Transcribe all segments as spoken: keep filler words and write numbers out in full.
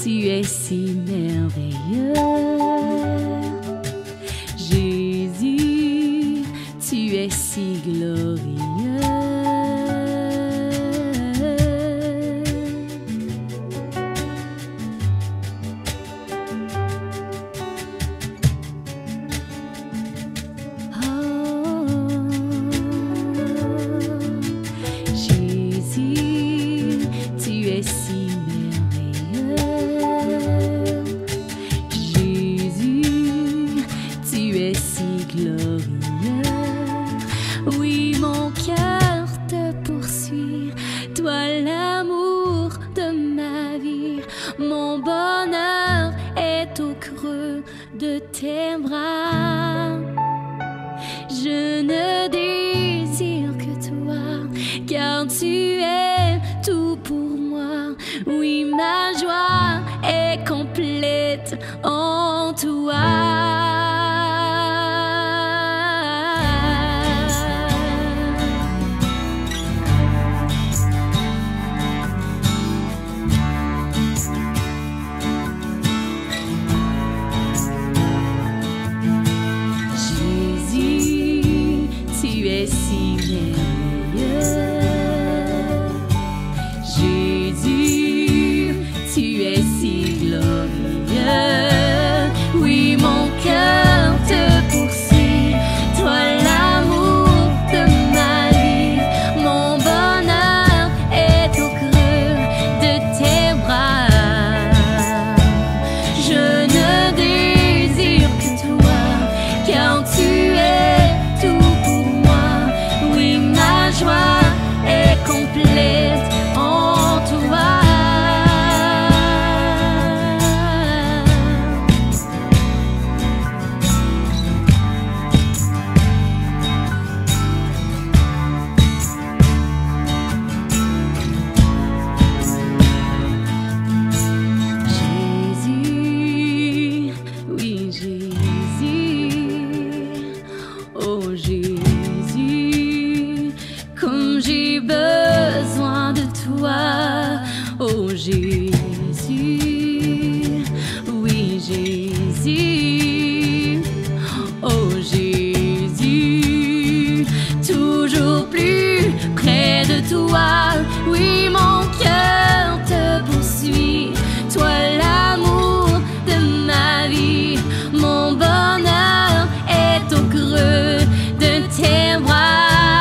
tu es si merveilleux. Jésus, tu es si glorieux. De tes bras, je ne désire que toi, car tu es tout pour moi. Oui, ma joie est complète en toi. Oh Jésus, oui Jésus, oh Jésus, toujours plus près de toi, oui mon cœur te poursuit, toi l'amour de ma vie, mon bonheur est au creux de tes bras.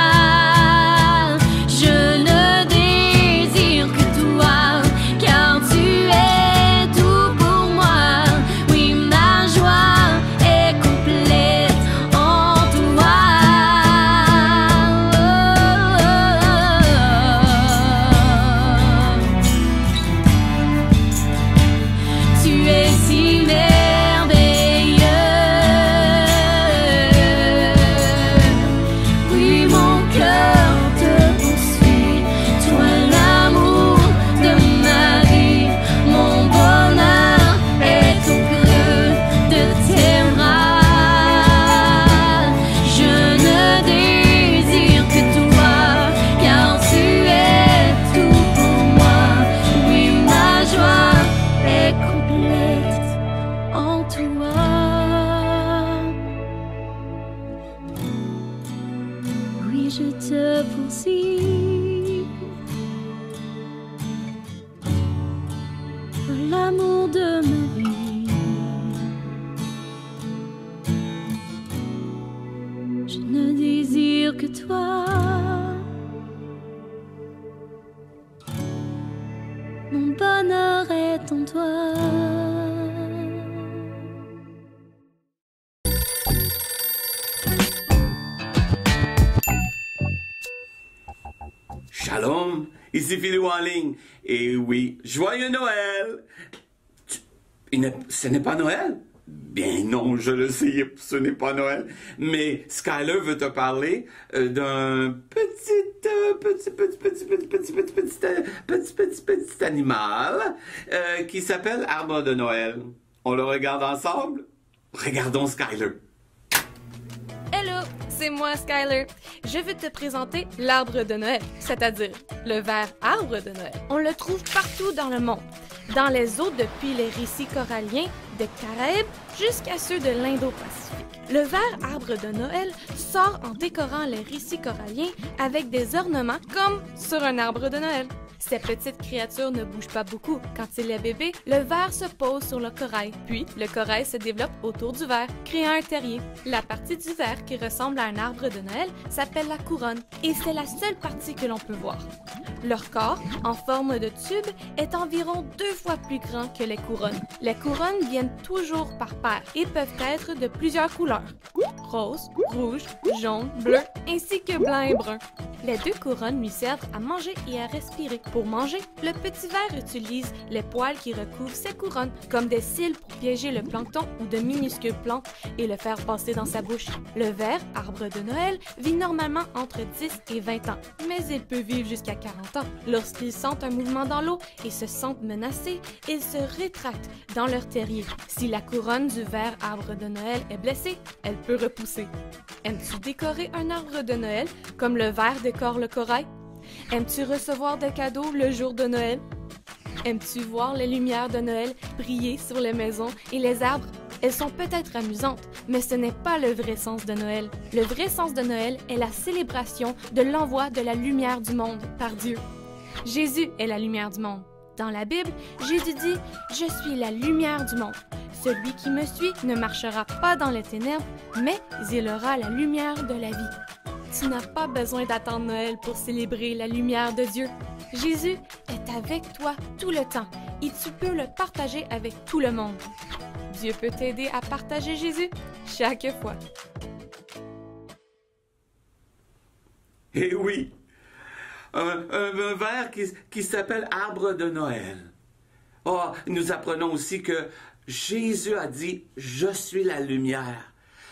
Je te poursuis, l'amour de ma vie. Je ne désire que toi, mon bonheur est en toi. Shalom, ici Philou en ligne. Et oui, joyeux Noël! Tu- il n'est- ce n'est pas Noël? Bien non, je le sais, ce n'est pas Noël. Mais Skyler veut te parler euh, d'un petit, euh, petit, petit, petit, petit, petit, petit, petit, euh, petit, petit, petit animal euh, qui s'appelle Arbre de Noël. On le regarde ensemble? Regardons Skyler. Hello, c'est moi Skyler. Je veux te présenter l'arbre de Noël, c'est-à-dire le vert arbre de Noël. On le trouve partout dans le monde. dans les eaux depuis les récits coralliens des Caraïbes jusqu'à ceux de l'Indo-Pacifique. Le vert arbre de Noël sort en décorant les récits coralliens avec des ornements comme sur un arbre de Noël. Ces petites créatures ne bougent pas beaucoup. Quand il est bébé, le ver se pose sur le corail, puis le corail se développe autour du ver, créant un terrier. La partie du ver qui ressemble à un arbre de Noël s'appelle la couronne, et c'est la seule partie que l'on peut voir. Leur corps, en forme de tube, est environ deux fois plus grand que les couronnes. Les couronnes viennent toujours par paires et peuvent être de plusieurs couleurs: rose, rouge, jaune, bleu, ainsi que blanc et brun. Les deux couronnes lui servent à manger et à respirer. Pour manger, le petit ver utilise les poils qui recouvrent ses couronnes comme des cils pour piéger le plancton ou de minuscules plantes et le faire passer dans sa bouche. Le ver, arbre de Noël, vit normalement entre dix et vingt ans, mais il peut vivre jusqu'à quarante ans. Lorsqu'ils sentent un mouvement dans l'eau et se sentent menacés, ils se rétractent dans leur terrier. Si la couronne du ver, arbre de Noël, est blessée, elle peut repousser. Aimes-tu décorer un arbre de Noël comme le ver décore le corail? Aimes-tu recevoir des cadeaux le jour de Noël? Aimes-tu voir les lumières de Noël briller sur les maisons et les arbres? Elles sont peut-être amusantes, mais ce n'est pas le vrai sens de Noël. Le vrai sens de Noël est la célébration de l'envoi de la lumière du monde par Dieu. Jésus est la lumière du monde. Dans la Bible, Jésus dit « Je suis la lumière du monde. Celui qui me suit ne marchera pas dans les ténèbres, mais il aura la lumière de la vie. » Tu n'as pas besoin d'attendre Noël pour célébrer la lumière de Dieu. Jésus est avec toi tout le temps et tu peux le partager avec tout le monde. Dieu peut t'aider à partager Jésus chaque fois. Eh oui, un, un, un vers qui, qui s'appelle arbre de Noël. Oh, nous apprenons aussi que Jésus a dit « Je suis la lumière ».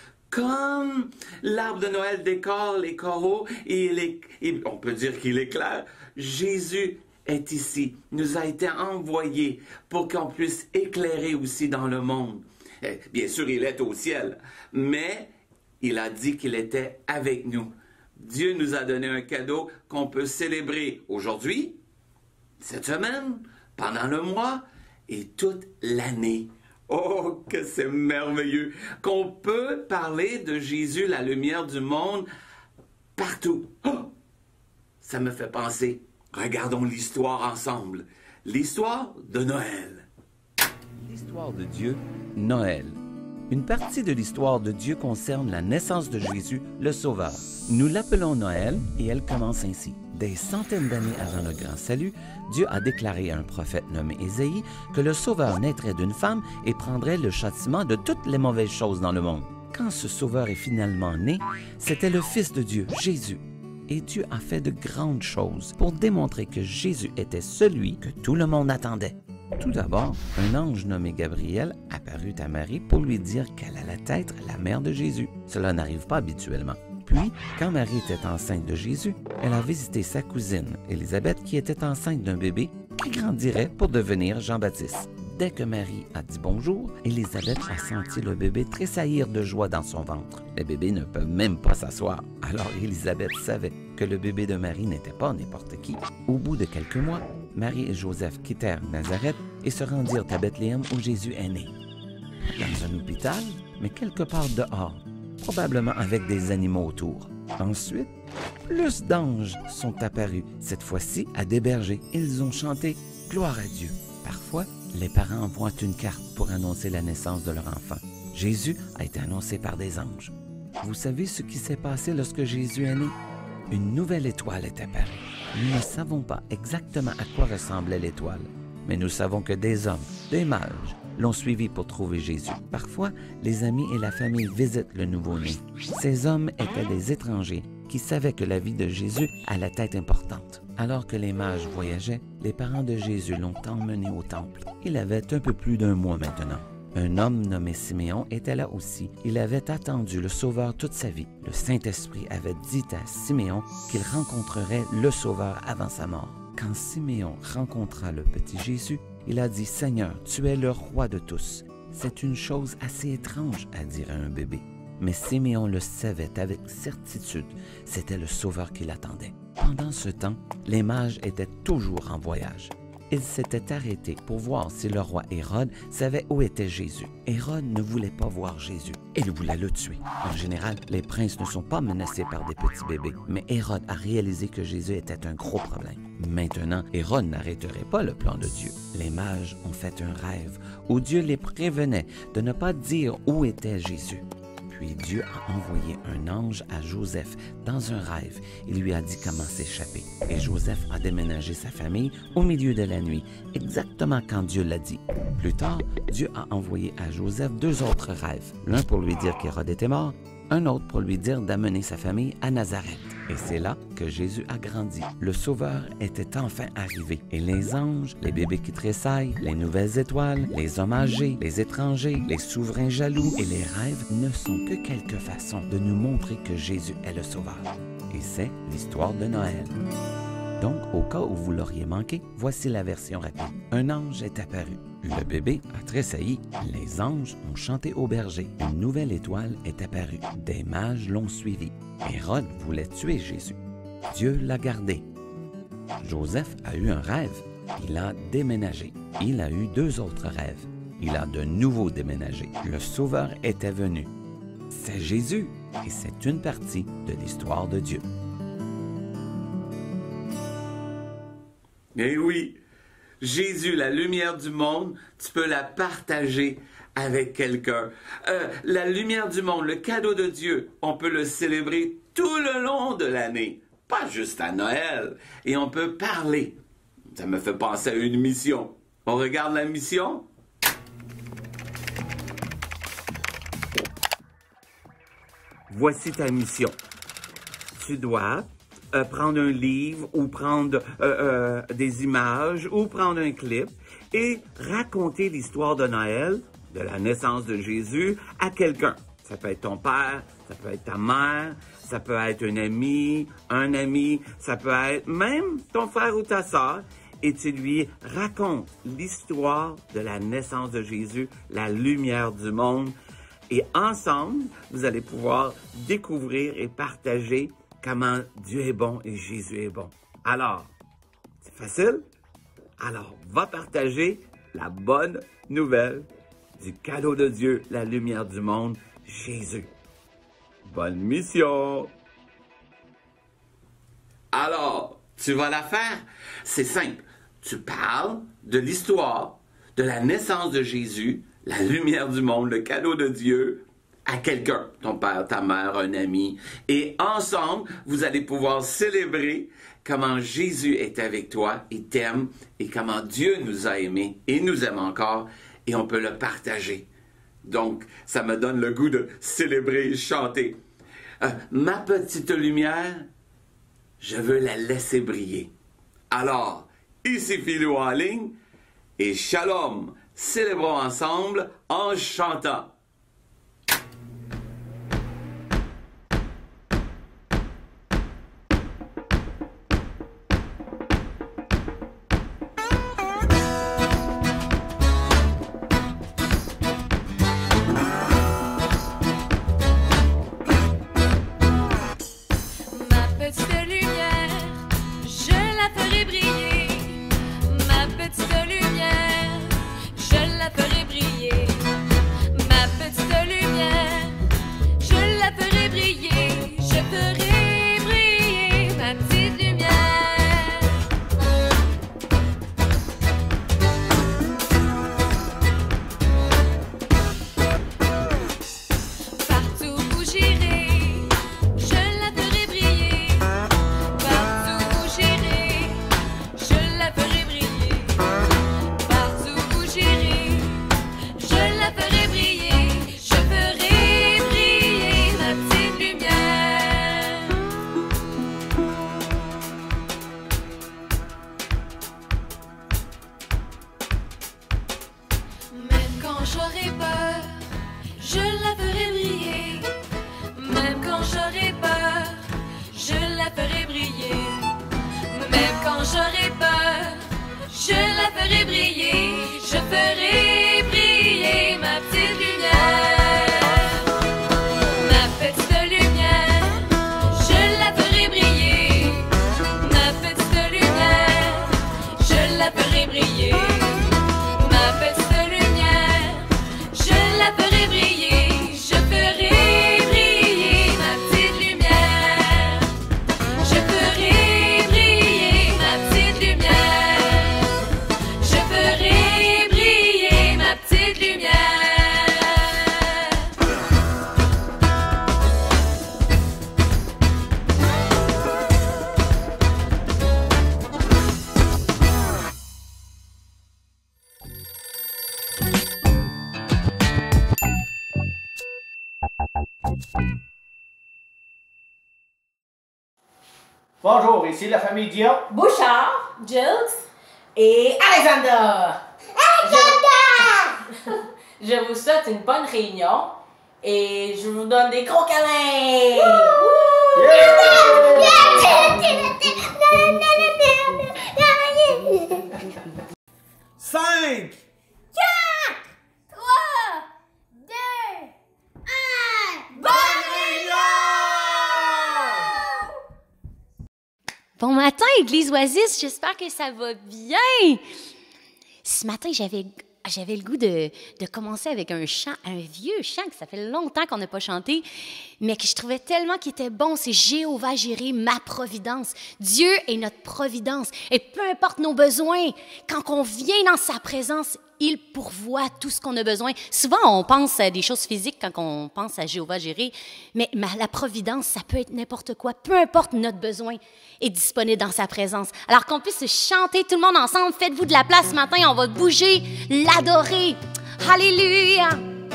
Comme l'arbre de Noël décore les coraux et, les, et on peut dire qu'il éclaire, Jésus est ici, nous a été envoyé pour qu'on puisse éclairer aussi dans le monde. Eh, bien sûr, il est au ciel, mais il a dit qu'il était avec nous. Dieu nous a donné un cadeau qu'on peut célébrer aujourd'hui, cette semaine, pendant le mois et toute l'année. Oh, que c'est merveilleux qu'on peut parler de Jésus, la lumière du monde, partout. Oh, ça me fait penser. Regardons l'histoire ensemble. L'histoire de Noël. L'histoire de Dieu, Noël. Une partie de l'histoire de Dieu concerne la naissance de Jésus, le Sauveur. Nous l'appelons Noël et elle commence ainsi. Des centaines d'années avant le grand salut, Dieu a déclaré à un prophète nommé Ésaïe que le Sauveur naîtrait d'une femme et prendrait le châtiment de toutes les mauvaises choses dans le monde. Quand ce Sauveur est finalement né, c'était le Fils de Dieu, Jésus. Et Dieu a fait de grandes choses pour démontrer que Jésus était celui que tout le monde attendait. Tout d'abord, un ange nommé Gabriel apparut à Marie pour lui dire qu'elle allait être la mère de Jésus. Cela n'arrive pas habituellement. Puis, quand Marie était enceinte de Jésus, elle a visité sa cousine, Élisabeth, qui était enceinte d'un bébé qui grandirait pour devenir Jean-Baptiste. Dès que Marie a dit bonjour, Élisabeth a senti le bébé tressaillir de joie dans son ventre. Les bébés ne peuvent même pas s'asseoir. Alors Élisabeth savait que le bébé de Marie n'était pas n'importe qui. Au bout de quelques mois, Marie et Joseph quittèrent Nazareth et se rendirent à Bethléem où Jésus est né. Dans un hôpital, mais quelque part dehors, probablement avec des animaux autour. Ensuite, plus d'anges sont apparus, cette fois-ci à des bergers. Ils ont chanté « Gloire à Dieu ». Parfois, les parents envoient une carte pour annoncer la naissance de leur enfant. Jésus a été annoncé par des anges. Vous savez ce qui s'est passé lorsque Jésus est né? Une nouvelle étoile est apparue. Nous ne savons pas exactement à quoi ressemblait l'étoile, mais nous savons que des hommes, des mages, l'ont suivi pour trouver Jésus. Parfois, les amis et la famille visitent le nouveau-né. Ces hommes étaient des étrangers qui savaient que la vie de Jésus allait être importante. Alors que les mages voyageaient, les parents de Jésus l'ont emmené au temple. Il avait un peu plus d'un mois maintenant. Un homme nommé Siméon était là aussi. Il avait attendu le Sauveur toute sa vie. Le Saint-Esprit avait dit à Siméon qu'il rencontrerait le Sauveur avant sa mort. Quand Siméon rencontra le petit Jésus, il a dit « Seigneur, tu es le roi de tous ». C'est une chose assez étrange à dire à un bébé. Mais Siméon le savait avec certitude, c'était le Sauveur qui l'attendait. Pendant ce temps, les mages étaient toujours en voyage. il s'était arrêté pour voir si le roi Hérode savait où était Jésus. Hérode ne voulait pas voir Jésus. Il voulait le tuer. En général, les princes ne sont pas menacés par des petits bébés, mais Hérode a réalisé que Jésus était un gros problème. Maintenant, Hérode n'arrêterait pas le plan de Dieu. Les mages ont fait un rêve où Dieu les prévenait de ne pas dire où était Jésus. Puis Dieu a envoyé un ange à Joseph dans un rêve. Il lui a dit comment s'échapper. Et Joseph a déménagé sa famille au milieu de la nuit, exactement quand Dieu l'a dit. Plus tard, Dieu a envoyé à Joseph deux autres rêves. L'un pour lui dire qu'Hérode était mort, un autre pour lui dire d'amener sa famille à Nazareth. Et c'est là que Jésus a grandi. Le Sauveur était enfin arrivé. Et les anges, les bébés qui tressaillent, les nouvelles étoiles, les hommes âgés, les étrangers, les souverains jaloux et les rêves ne sont que quelques façons de nous montrer que Jésus est le Sauveur. Et c'est l'histoire de Noël. Donc, au cas où vous l'auriez manqué, voici la version rapide. Un ange est apparu. Le bébé a tressailli. Les anges ont chanté au berger. Une nouvelle étoile est apparue. Des mages l'ont suivi. Hérode voulait tuer Jésus. Dieu l'a gardé. Joseph a eu un rêve. Il a déménagé. Il a eu deux autres rêves. Il a de nouveau déménagé. Le Sauveur était venu. C'est Jésus et c'est une partie de l'histoire de Dieu. Eh oui, Jésus, la lumière du monde, tu peux la partager avec quelqu'un. Euh, la lumière du monde, le cadeau de Dieu, on peut le célébrer tout le long de l'année, pas juste à Noël. Et on peut parler. Ça me fait penser à une mission. On regarde la mission? Voici ta mission. Tu dois Euh, prendre un livre ou prendre euh, euh, des images ou prendre un clip et raconter l'histoire de Noël, de la naissance de Jésus, à quelqu'un. Ça peut être ton père, ça peut être ta mère, ça peut être un ami, un ami, ça peut être même ton frère ou ta sœur. Et tu lui racontes l'histoire de la naissance de Jésus, la lumière du monde. Et ensemble, vous allez pouvoir découvrir et partager comment Dieu est bon et Jésus est bon. Alors, c'est facile? Alors, va partager la bonne nouvelle du cadeau de Dieu, la lumière du monde, Jésus. Bonne mission! Alors, tu vas la faire? C'est simple. Tu parles de l'histoire, de la naissance de Jésus, la lumière du monde, le cadeau de Dieu, à quelqu'un, ton père, ta mère, un ami. Et ensemble, vous allez pouvoir célébrer comment Jésus est avec toi et t'aime et comment Dieu nous a aimés et nous aime encore et on peut le partager. Donc, ça me donne le goût de célébrer et chanter. Euh, ma petite lumière, je veux la laisser briller. Alors, ici Philou en ligne et Shalom, célébrons ensemble en chantant. j'aurai peur, je la ferai briller. Même quand j'aurai peur, je la ferai briller. Même quand j'aurai peur, je la ferai briller. Je ferai briller ma petite lumière. Ma petite lumière, je la ferai briller. Ma petite lumière, je la ferai briller. Bonjour, ici la famille Dion. Bouchard, Jukes et Alexander. Alexander! Je... je vous souhaite une bonne réunion et je vous donne des gros câlins. Cinq! quatre, trois, deux, un. Bonne réunion! Bon matin, Église Oasis, j'espère que ça va bien. Ce matin, j'avais j'avais le goût de, de commencer avec un chant, un vieux chant que ça fait longtemps qu'on n'a pas chanté, mais que je trouvais tellement qu'il était bon. C'est Jéhovah Jireh, ma providence. Dieu est notre providence. Et peu importe nos besoins, quand on vient dans sa présence, il pourvoit tout ce qu'on a besoin. Souvent, on pense à des choses physiques quand on pense à Jéhovah Jireh, mais la providence, ça peut être n'importe quoi. Peu importe notre besoin est disponible dans sa présence. Alors qu'on puisse chanter tout le monde ensemble, faites-vous de la place ce matin, on va bouger, l'adorer. Alléluia!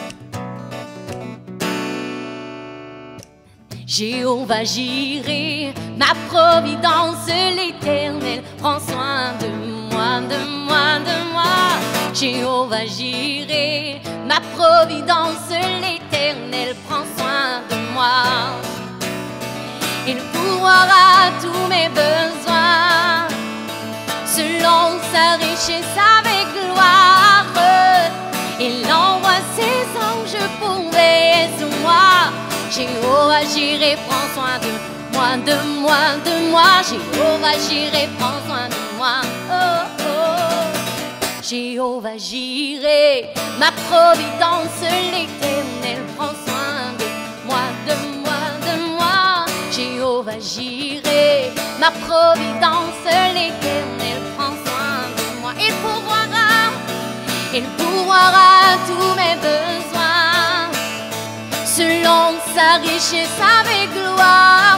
Jéhovah Jireh, ma providence, l'Éternel prend soin de moi, de moi, de moi. Jéhovah Jireh, ma providence, l'Éternel prend soin de moi. Il pourvoira tous mes besoins, selon sa richesse avec gloire. Il envoie ses anges pour veiller sur moi. Jéhovah Jireh prend soin de moi, de moi, de moi. Jéhovah Jireh prend soin de moi. Oh, oh. Jéhovah Jireh, ma providence, l'Éternel prend soin de moi, de moi, de moi. Jéhovah Jireh, ma providence, l'Éternel prend soin de moi. Il pourvoira, il pourvoira tous mes besoins, selon sa richesse avec gloire.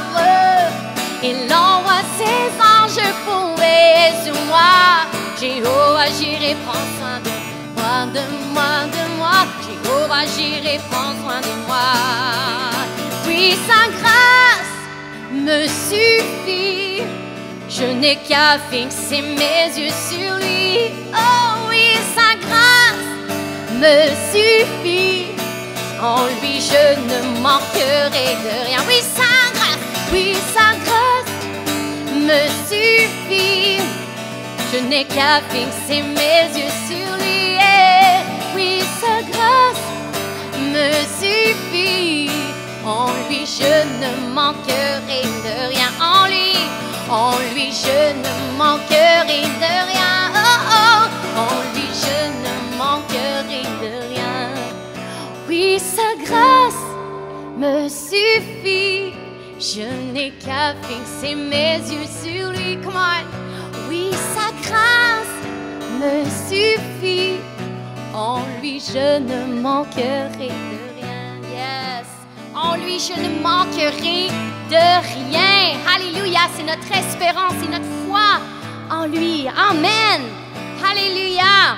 Il envoie ses anges pour veiller sur moi. Jéhovah Jireh prend soin de moi, de moi, de moi. Jéhovah Jireh prend soin de moi. Oui, sa grâce me suffit. Je n'ai qu'à fixer mes yeux sur lui. Oh oui, sa grâce me suffit. En lui je ne manquerai de rien. Oui, sa grâce, oui, sa grâce me suffit. Je n'ai qu'à fixer mes yeux sur lui. Et oui, sa grâce me suffit. En lui je ne manquerai de rien. En lui, en lui je ne manquerai de rien. Oh oh, en lui je ne manquerai de rien. Oui, sa grâce me suffit. Je n'ai qu'à fixer mes yeux sur lui. Come on. Oui, sa grâce me suffit. En lui, je ne manquerai de rien. Yes. En lui, je ne manquerai de rien. Alléluia. C'est notre espérance et notre foi en lui. Amen. Alléluia.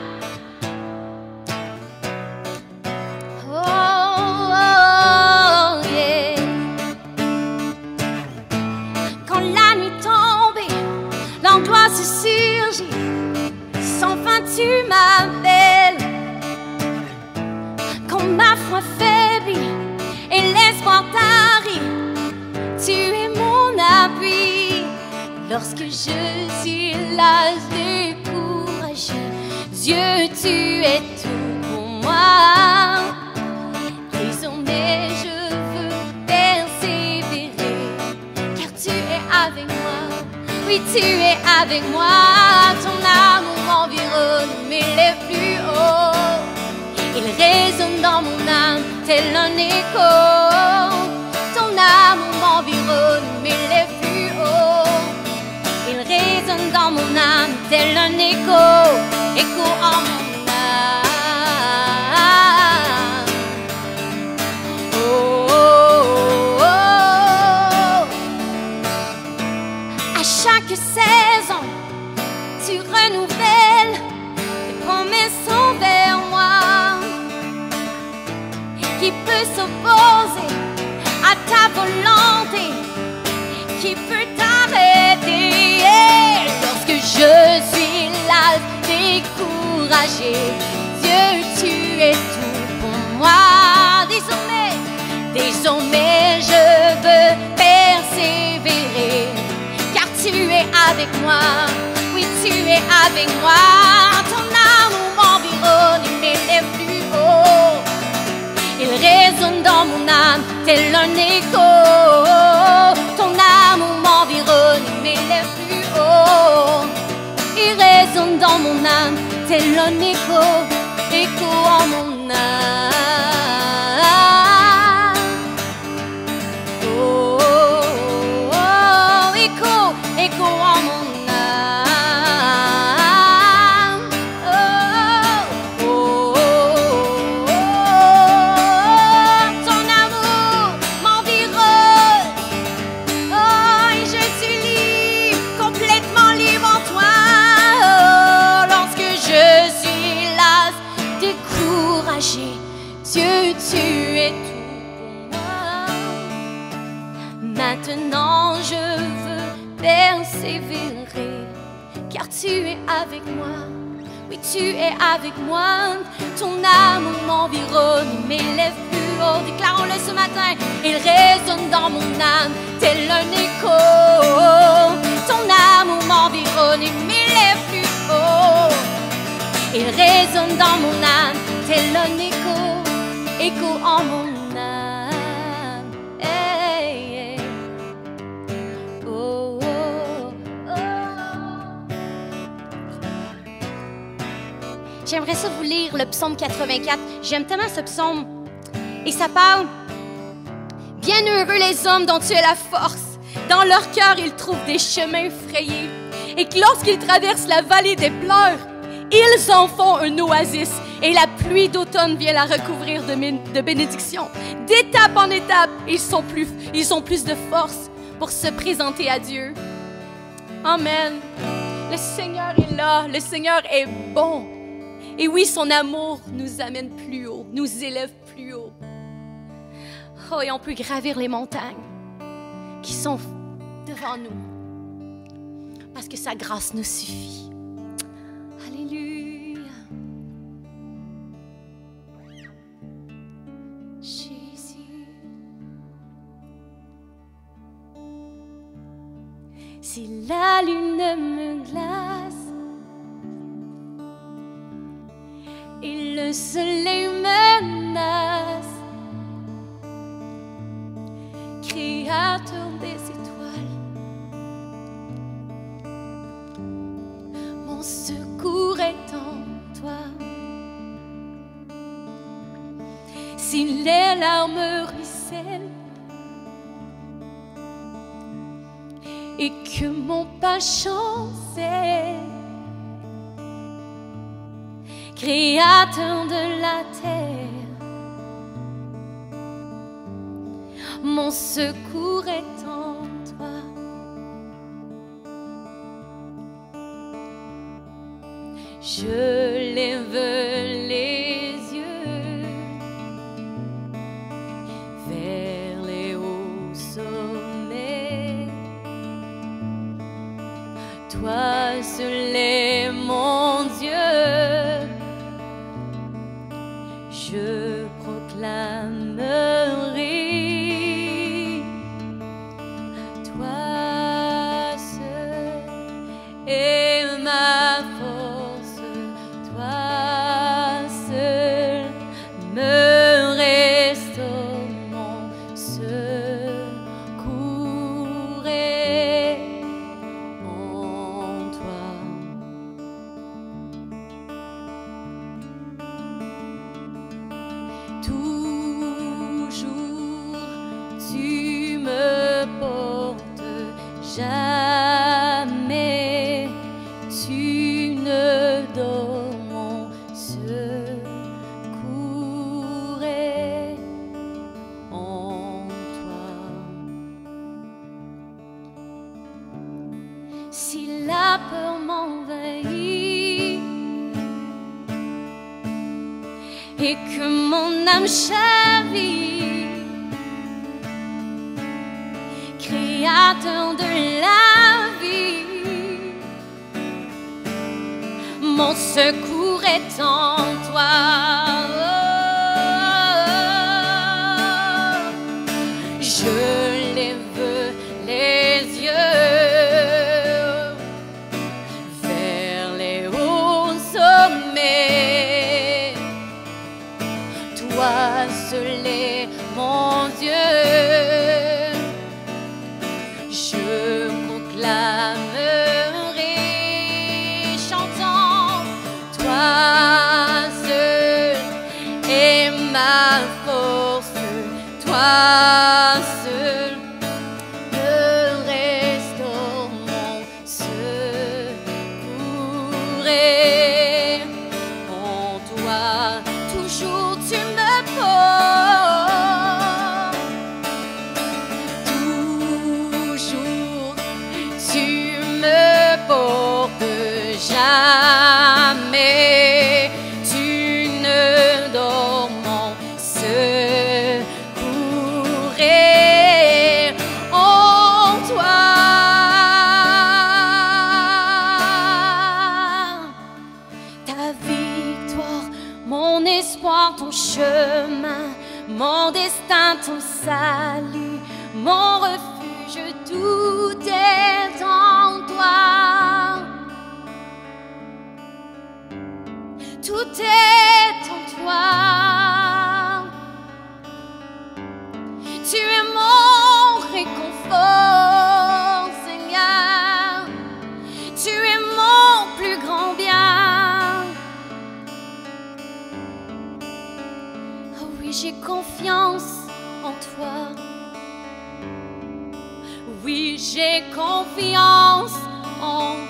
Oh, oh, yeah. Quand la nuit tombe et l'angoisse surgit, sans fin tu m'appelles. Quand ma foi faiblit et l'espoir tarit, tu es mon appui. Lorsque je suis là découragé, Dieu, tu es tout pour moi. Désormais je veux persévérer, car tu es avec moi. Oui, tu es avec moi. Ton amour m'environne, m'élève plus haut. Il résonne dans mon âme tel un écho. Ton amour m'environne, m'élève plus haut. Il résonne dans mon âme tel un écho, écho en mon âme. Oh, oh, oh. À chaque saison, tu renouvelles tes promesses envers moi. Qui peut s'opposer à ta volonté? Qui peut t'amener décourager. Dieu, tu es tout pour moi. Désormais, désormais, je veux persévérer, car tu es avec moi. Oui, tu es avec moi. Ton amour m'environne et m'élève plus haut. Il résonne dans mon âme tel un écho. Ton amour m'environne et m'élève plus haut. Il résonne dans mon âme tel un écho, écho en mon âme. Oh, oh, oh, écho, écho en mon âme. Oh, oh, oh, oh, ton amour m'environne. Oh, et je suis libre, complètement libre en toi. Oh, lorsque je suis las, découragé, Dieu, tu es tout pour moi. Maintenant je veux persévérer, car tu es avec moi. Oui, tu es avec moi. Ton amour m'environne, il m'élève plus haut. Déclarons-le ce matin. Il résonne dans mon âme tel un écho. Ton amour m'environne, il m'élève plus haut. Il résonne dans mon âme tel un écho, écho en mon âme. Hey, hey. Oh, oh, oh. J'aimerais ça vous lire le psaume quatre-vingt-quatre. J'aime tellement ce psaume. Et ça parle: bienheureux les hommes dont tu es la force. Dans leur cœur, ils trouvent des chemins frayés. Et que lorsqu'ils traversent la vallée des pleurs, ils en font un oasis. Et la pluie d'automne vient la recouvrir de, de bénédictions. D'étape en étape, ils sont, plus, ils ont plus de force pour se présenter à Dieu. Amen. Le Seigneur est là. Le Seigneur est bon. Et oui, son amour nous amène plus haut, nous élève plus haut. Oh, et on peut gravir les montagnes qui sont devant nous, parce que sa grâce nous suffit. Alléluia. Jésus. Si la lune me glace et le soleil menace, Créateur des étoiles, mon secours est en toi. Si les larmes ruissellent et que mon pas chancelle, Créateur de la terre, mon secours est en toi. Je lève les yeux vers les hauts sommets. Toi seul est mon Dieu. Je proclamerai, toi seul est ma force, toi seul me restaure, mon secours est en toi. Toujours tu me portes, jamais tu ne dors, mon secours est en toi. Si la peur m'envahit et que mon âme chavire, Créateur de la vie, mon secours est en toi. Oh, je lève les yeux vers les hauts sommets. Toi seul est mon Dieu. Je proclamerai chantant, toi seul est ma force, toi seul me restaure mon secours. Et en toi toujours tu me portes, toujours tu me portes, jamais tu ne dors mon secours. Et en toi ta victoire, mon espoir, ton chemin, mon destin, ton salut, mon refuge, tout est en toi. Tout est en toi. Tu es mon réconfort, Seigneur. Tu es mon plus grand bien. Oh oui, j'ai confiance en toi. Oui, j'ai confiance en toi.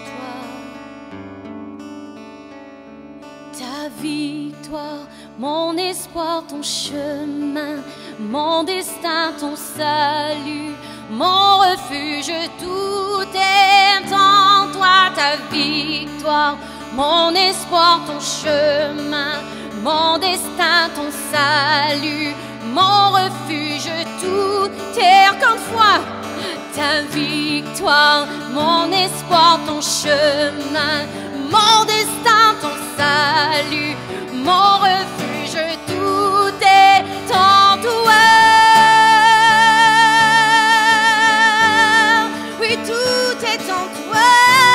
Ta victoire, mon espoir, ton chemin, mon destin, ton salut, mon refuge, tout est en toi. Ta victoire, mon espoir, ton chemin, mon destin, ton salut, mon refuge, tout est encore une fois. Ta victoire, mon espoir, ton chemin, mon destin, ton salut, mon refuge, tout est en toi. Oui, tout est en toi.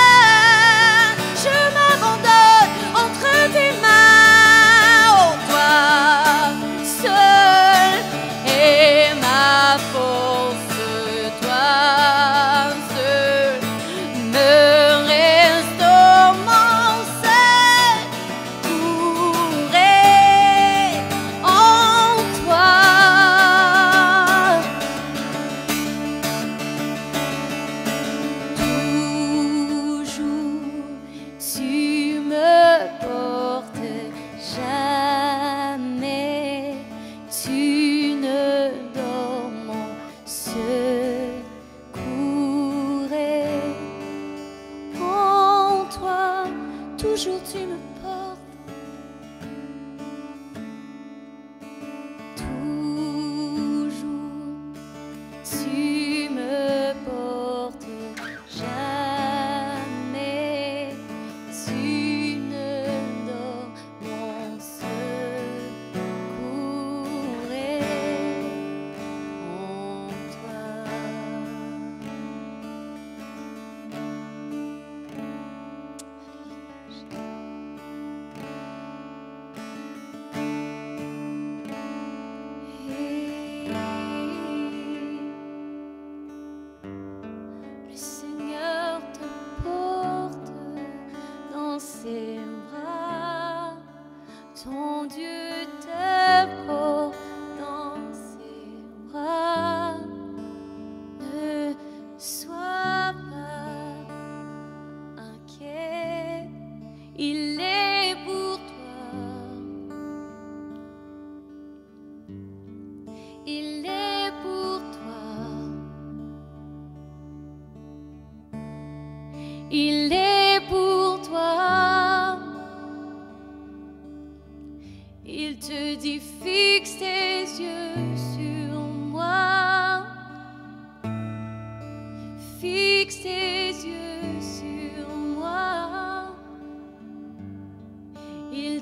Je m'abandonne entre tes mains. Oh, toi seul est ma force, toi seul me restaure mon secours. Et en toi toujours tu me portes, jamais tu ne dors mon secours. Et en toi toujours tu me portes, toujours tu me portes, jamais tu ne dors mon secours. Et en toi le Seigneur te porte dans ses bras, ton Dieu te porte dans ses bras. Ne sois pas inquiet, il est pour toi. Il est pour toi. Il est pour toi. Il te dit fixe tes yeux sur moi. Fixe tes yeux sur moi. Il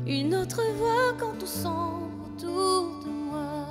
une autre voix quand tout sombre autour de moi.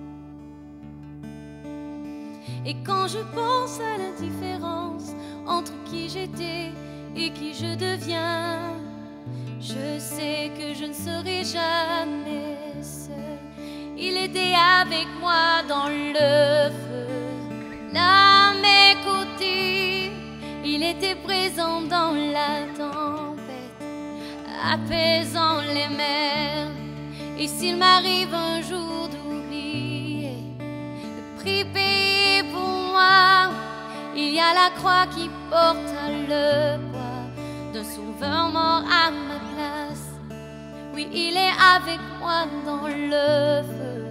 Et quand je pense à la différence entre qui j'étais et qui je deviens, je sais que je ne serai jamais seule. Il était avec moi dans le feu, à mes côtés. Il était présent dans la tempête, apaisant les mers. Et s'il m'arrive un jour d'oublier le prix payé pour moi, il y a la croix qui porte le poids d'un sauveur mort à ma place. Oui, il est avec moi dans le feu.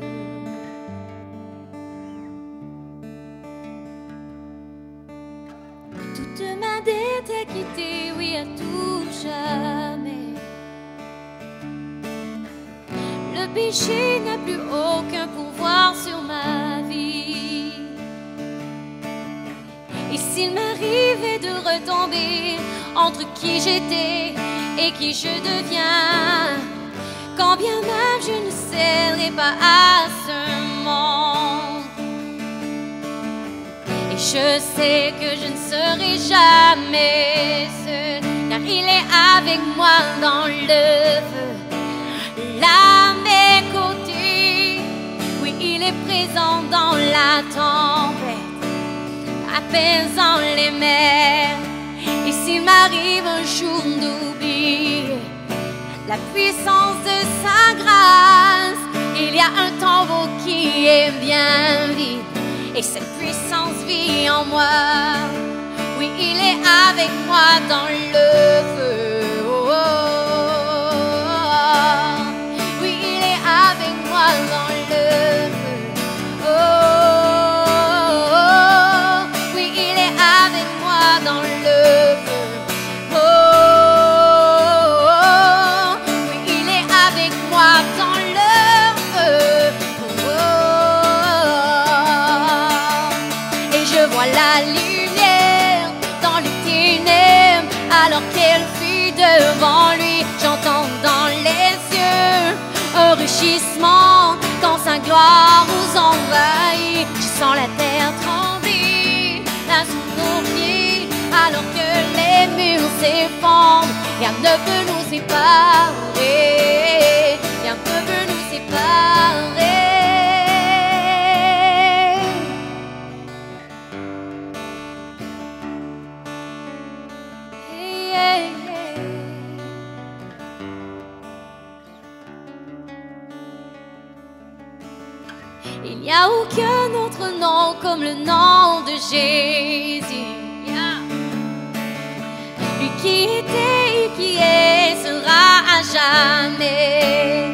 Toute ma dette est quittée, oui, à tout jamais. Le péché n'a plus aucun pouvoir sur ma vie. Et s'il m'arrivait de retomber entre qui j'étais et qui je deviens, quand bien même je ne céderai pas à ce monde. Et je sais que je ne serai jamais seule, car il est avec moi dans le feu, là à mes côtés. Oui, il est présent dans la tempête, apaisant les mers. Et s'il m'arrive un jour d'oublier la puissance de sa grâce, il y a un tombeau qui est bien vide, et cette puissance vit en moi. Oui, il est avec moi dans le feu. Oh, oh, oh. Oui, il est avec moi dans le feu. Oh, oh, oh. Oui, il est avec moi dans le feu. La lumière dans les ténèbres, alors qu'elle fuit devant lui. J'entends dans les cieux un rugissement quand sa gloire nous envahit. Je sens la terre trembler là sous nos pieds, alors que les murs s'effondrent. Rien ne peut nous séparer, rien ne peut nous séparer. Il n'y a aucun autre nom comme le nom de Jésus. Yeah. Lui qui était et qui est sera à jamais.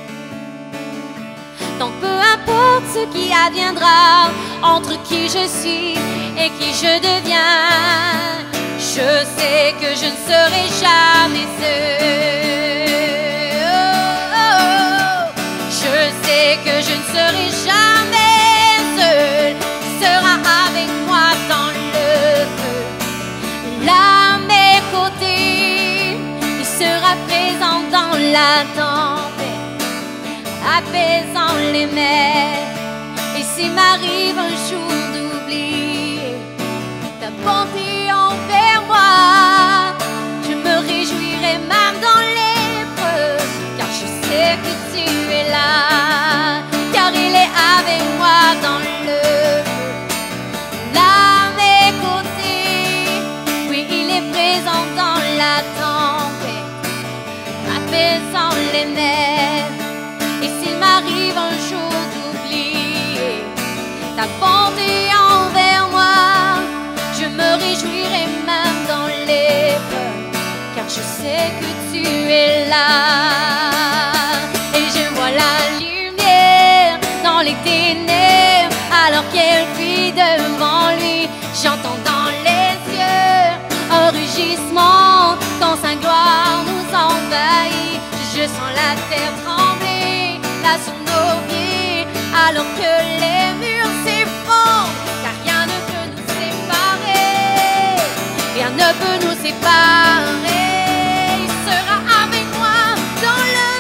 Donc peu importe ce qui adviendra entre qui je suis et qui je deviens, je sais que je ne serai jamais seule. Oh, oh, oh. Je sais que je ne serai jamais seule. Il sera avec moi dans le feu, là à mes côtés. Il sera présent dans la tempête, apaisant les mers. Et s'il m'arrive un jour d'oublier ta bonté envers moi, je me réjouirai même dans l'épreuve, car je sais que tu es là, car il est avec moi dans le feu, là à mes côtés. Oui, il est présent dans la tempête, apaisant les mers. Et s'il m'arrive un jour d'oublier ta bonté envers moi, je me réjouirai même dans l'épreuve, car je sais que tu es là. Et je vois la lumière dans les ténèbres, alors qu'elle fuit devant lui. J'entends dans les cieux un rugissement quand sa gloire nous envahit. Je sens la terre trembler là sous nos pieds, alors que les murs s'effondrent, car rien ne peut nous séparer, rien ne peut nous séparer. Il sera avec moi dans le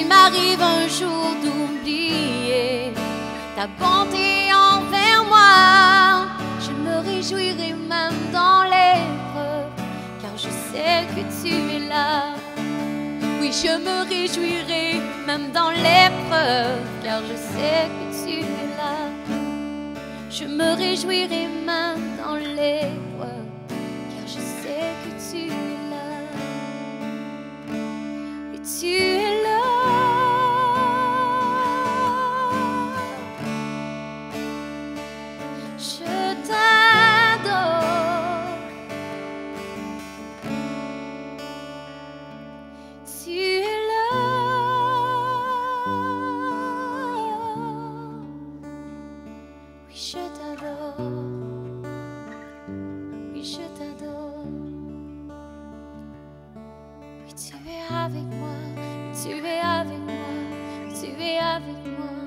s'il m'arrive un jour d'oublier ta bonté envers moi, je me réjouirai même dans l'épreuve, car je sais que tu es là. Oui, je me réjouirai même dans l'épreuve, car je sais que tu es là. Je me réjouirai même dans l'épreuve, car je sais que tu es là. Et tu es là. Je t'adore. Tu es là. Oui, je t'adore. Oui, je t'adore. Oui, tu es avec moi. Tu es avec moi. Tu es avec moi.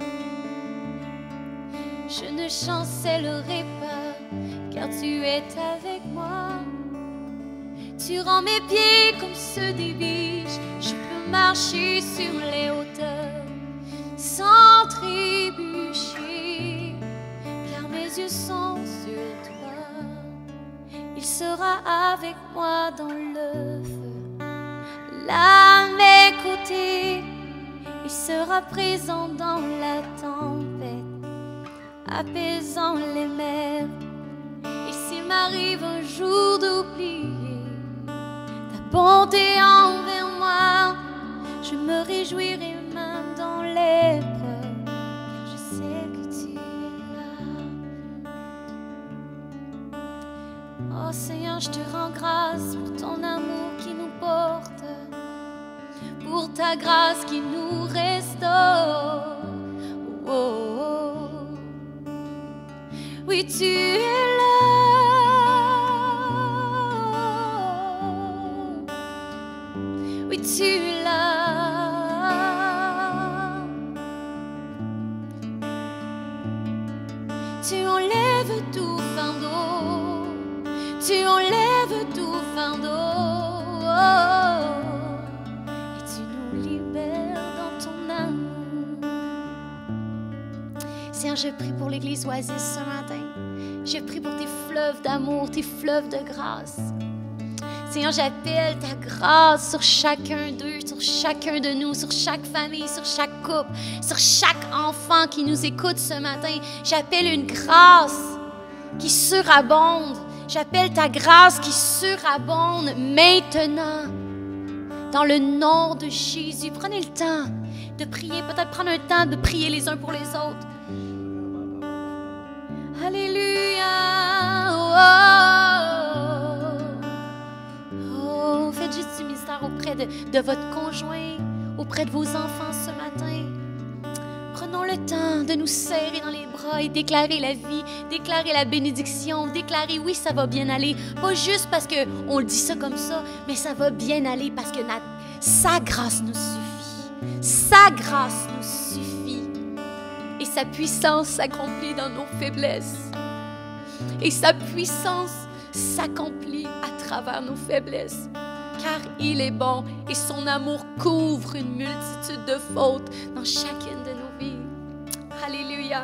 Je ne chancellerai pas, car tu es avec moi. Tu rends mes pieds comme ceux des biches. Je peux marcher sur les hauteurs sans trébucher, car mes yeux sont sur toi. Il sera avec moi dans le feu, là à mes côtés. Il sera présent dans la tempête, apaisant les mers. Et s'il m'arrive un jour d'oublier ta bonté envers moi, je me réjouirai même dans l'épreuve, car je sais que tu es là. Oh Seigneur, je te rends grâce pour ton amour qui nous porte, pour ta grâce qui nous restaure. Oh, oh, oh. Oui, tu es là. Oui, tu es là. Tu enlèves tout fardeau. Tu enlèves tout fardeau. Et tu nous libères dans ton amour. Seigneur, je prie pour l'Église Oasis ce matin. Je prie pour tes fleuves d'amour, tes fleuves de grâce. Seigneur, j'appelle ta grâce sur chacun d'eux, sur chacun de nous, sur chaque famille, sur chaque couple, sur chaque enfant qui nous écoute ce matin. J'appelle une grâce qui surabonde. J'appelle ta grâce qui surabonde maintenant. Dans le nom de Jésus, prenez le temps de prier. Peut-être prendre un temps de prier les uns pour les autres. Alléluia. Oh, oh, faites juste du ministère auprès de, de votre conjoint, auprès de vos enfants ce matin. Prenons le temps de nous serrer dans les bras et déclarer la vie, déclarer la bénédiction, déclarer oui, ça va bien aller. Pas juste parce qu'on le dit ça comme ça, mais ça va bien aller parce que notre, sa grâce nous suffit. Sa grâce nous suffit. Et sa puissance s'accomplit dans nos faiblesses. Et sa puissance s'accomplit à travers nos faiblesses. Car il est bon et son amour couvre une multitude de fautes dans chacune de nos vies. Alléluia.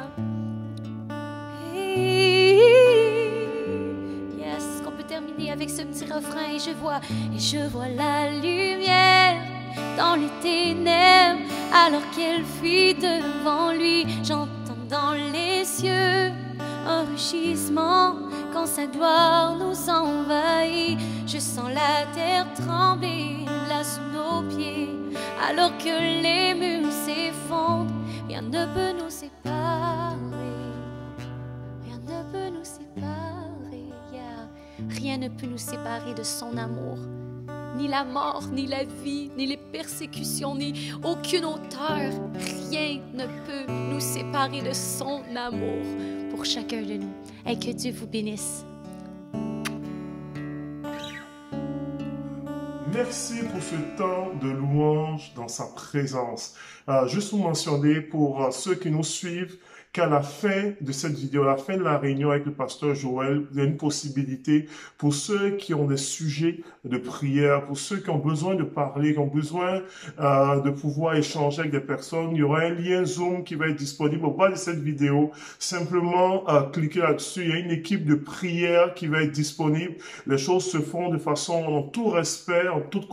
Yes, est-ce qu'on peut terminer avec ce petit refrain? Et je vois, et je vois la lumière dans les ténèbres, alors qu'elle fuit devant lui. J'entends dans les cieux un rugissement quand sa gloire nous envahit. Je sens la terre trembler là sous nos pieds, alors que les murs s'effondrent. Rien ne peut nous séparer. Rien ne peut nous séparer. Yeah. Rien ne peut nous séparer de son amour. Ni la mort, ni la vie, ni les persécutions, ni aucune hauteur. Rien ne peut nous séparer de son amour pour chacun de nous. Et que Dieu vous bénisse. Merci pour ce temps de louange dans sa présence. Euh, juste vous mentionner pour euh, ceux qui nous suivent, qu'à la fin de cette vidéo, à la fin de la réunion avec le pasteur Joël, il y a une possibilité pour ceux qui ont des sujets de prière, pour ceux qui ont besoin de parler, qui ont besoin euh, de pouvoir échanger avec des personnes. Il y aura un lien Zoom qui va être disponible au bas de cette vidéo. Simplement euh, cliquez là-dessus. Il y a une équipe de prière qui va être disponible. Les choses se font de façon en tout respect, en toute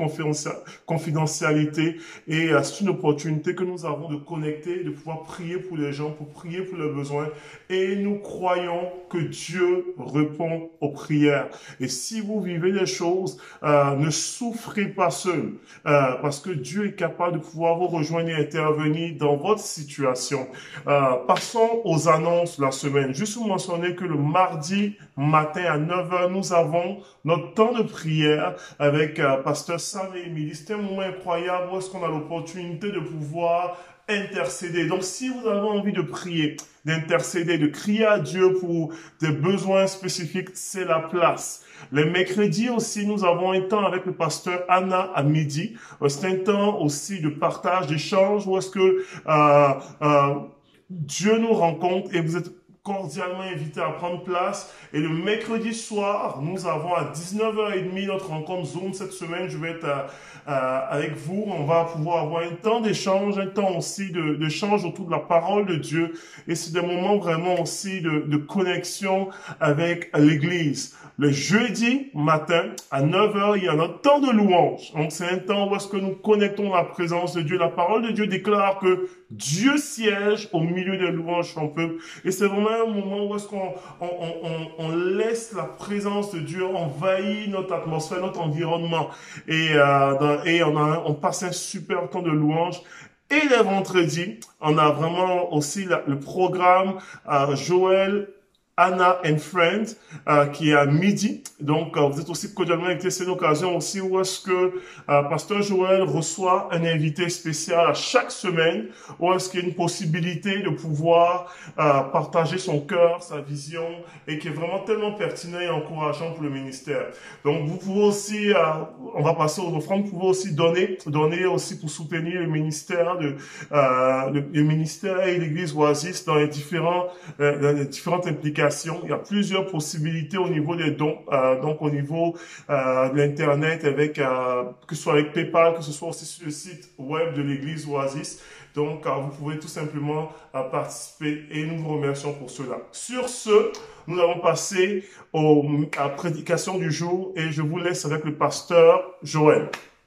confidentialité. Et euh, c'est une opportunité que nous avons de connecter, de pouvoir prier pour les gens, pour prier pour leurs besoins. Et nous croyons que Dieu répond aux prières. Et si vous vivez des choses, euh, ne souffrez pas seul, euh, parce que Dieu est capable de pouvoir vous rejoindre et intervenir dans votre situation. Euh, passons aux annonces de la semaine. Juste vous mentionner que le mardi matin à neuf heures, nous avons notre temps de prière avec euh, Pasteur Sam et Émilie. C'est un moment incroyable où est-ce qu'on a l'opportunité de pouvoir intercéder. Donc, si vous avez envie de prier, d'intercéder, de crier à Dieu pour des besoins spécifiques, c'est la place. Les mercredis aussi, nous avons un temps avec le pasteur Anna à midi. C'est un temps aussi de partage, d'échange, où est-ce que euh, euh, Dieu nous rencontre et vous êtes cordialement invité à prendre place. Et le mercredi soir, nous avons à dix-neuf heures trente notre rencontre Zoom cette semaine. Je vais être euh, euh, avec vous. On va pouvoir avoir un temps d'échange, un temps aussi de d'échange autour de la parole de Dieu. Et c'est des moments vraiment aussi de, de connexion avec l'Église. Le jeudi matin, à neuf heures, il y a notre temps de louange. Donc, c'est un temps où est-ce que nous connectons la présence de Dieu. La parole de Dieu déclare que Dieu siège au milieu des louanges de son peuple. Et c'est vraiment un moment où est-ce qu'on on, on, on laisse la présence de Dieu envahir notre atmosphère, notre environnement. Et, euh, dans, et on, a, on passe un super temps de louange. Et les vendredis, on a vraiment aussi la, le programme euh, Joël, Anna and Friends, euh, qui est à midi. Donc, euh, vous êtes aussi cordialement invités. C'est une occasion aussi où est-ce que euh, Pasteur Joël reçoit un invité spécial à chaque semaine, où est-ce qu'il y a une possibilité de pouvoir euh, partager son cœur, sa vision, et qui est vraiment tellement pertinent et encourageant pour le ministère. Donc, vous pouvez aussi, euh, on va passer aux offrandes, vous pouvez aussi donner, donner aussi pour soutenir le ministère de, euh, le, le ministère et l'Église Oasis dans les différents, euh, dans les différentes implications. Il y a plusieurs possibilités au niveau des dons, euh, donc au niveau euh, de l'Internet, avec euh, que ce soit avec PayPal, que ce soit aussi sur le site web de l'Église Oasis. Donc, euh, vous pouvez tout simplement euh, participer et nous vous remercions pour cela. Sur ce, nous allons passer au, à la prédication du jour et je vous laisse avec le pasteur Joël.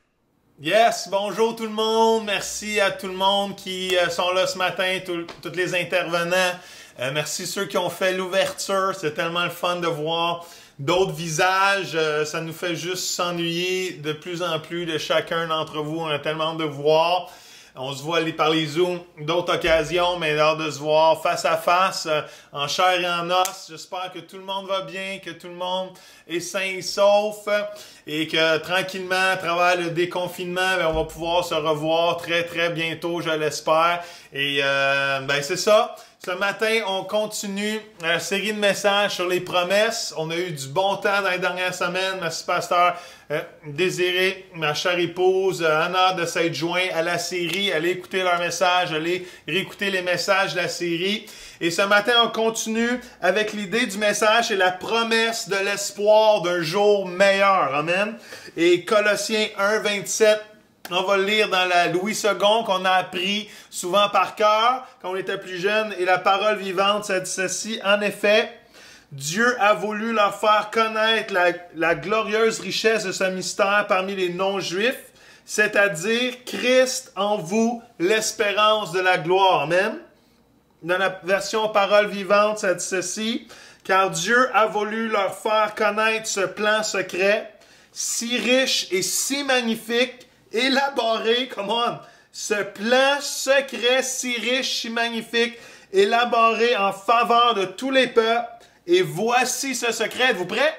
Yes, bonjour tout le monde. Merci à tout le monde qui euh, sont là ce matin, tous les intervenants. Euh, merci ceux qui ont fait l'ouverture. C'est tellement le fun de voir d'autres visages. Euh, ça nous fait juste s'ennuyer de plus en plus de chacun d'entre vous. On a tellement de voir. On se voit par les Zooms d'autres occasions, mais l'heure de se voir face à face, euh, en chair et en os. J'espère que tout le monde va bien, que tout le monde est sain et sauf et que tranquillement, à travers le déconfinement, ben, on va pouvoir se revoir très très bientôt, je l'espère. Et euh, ben c'est ça. Ce matin, on continue la série de messages sur les promesses. On a eu du bon temps dans les dernières semaines. Merci, pasteur euh, Désiré, ma chère épouse, euh, Anna, de s'être joint à la série. Allez écouter leurs messages, allez réécouter les messages de la série. Et ce matin, on continue avec l'idée du message, c'est la promesse de l'espoir d'un jour meilleur. Amen. Et Colossiens un, vingt-sept. On va le lire dans la Louis second qu'on a appris souvent par cœur quand on était plus jeune. Et la parole vivante, ça dit ceci. En effet, Dieu a voulu leur faire connaître la, la glorieuse richesse de ce mystère parmi les non-juifs, c'est-à-dire Christ en vous, l'espérance de la gloire. Amen. Dans la version parole vivante, ça dit ceci. Car Dieu a voulu leur faire connaître ce plan secret, si riche et si magnifique, élaboré, come on, ce plan secret si riche, si magnifique, élaboré en faveur de tous les peuples. Et voici ce secret. Êtes-vous prêts?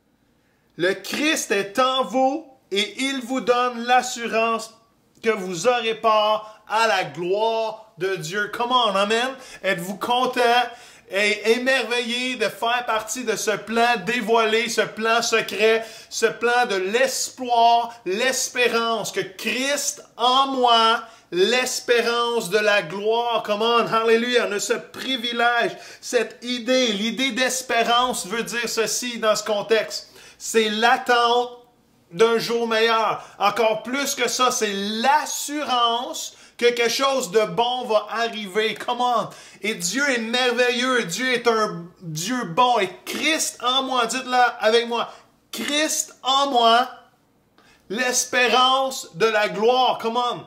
Le Christ est en vous et il vous donne l'assurance que vous aurez part à la gloire de Dieu. Come on, amen. Êtes-vous content? est émerveillé de faire partie de ce plan dévoilé, ce plan secret, ce plan de l'espoir, l'espérance, que Christ en moi, l'espérance de la gloire. Come on, hallelujah, on a ce privilège, cette idée, l'idée d'espérance veut dire ceci dans ce contexte. C'est l'attente d'un jour meilleur. Encore plus que ça, c'est l'assurance que quelque chose de bon va arriver. Come on. Et Dieu est merveilleux. Dieu est un Dieu bon. Et Christ en moi, dites-le avec moi. Christ en moi, l'espérance de la gloire. Come on.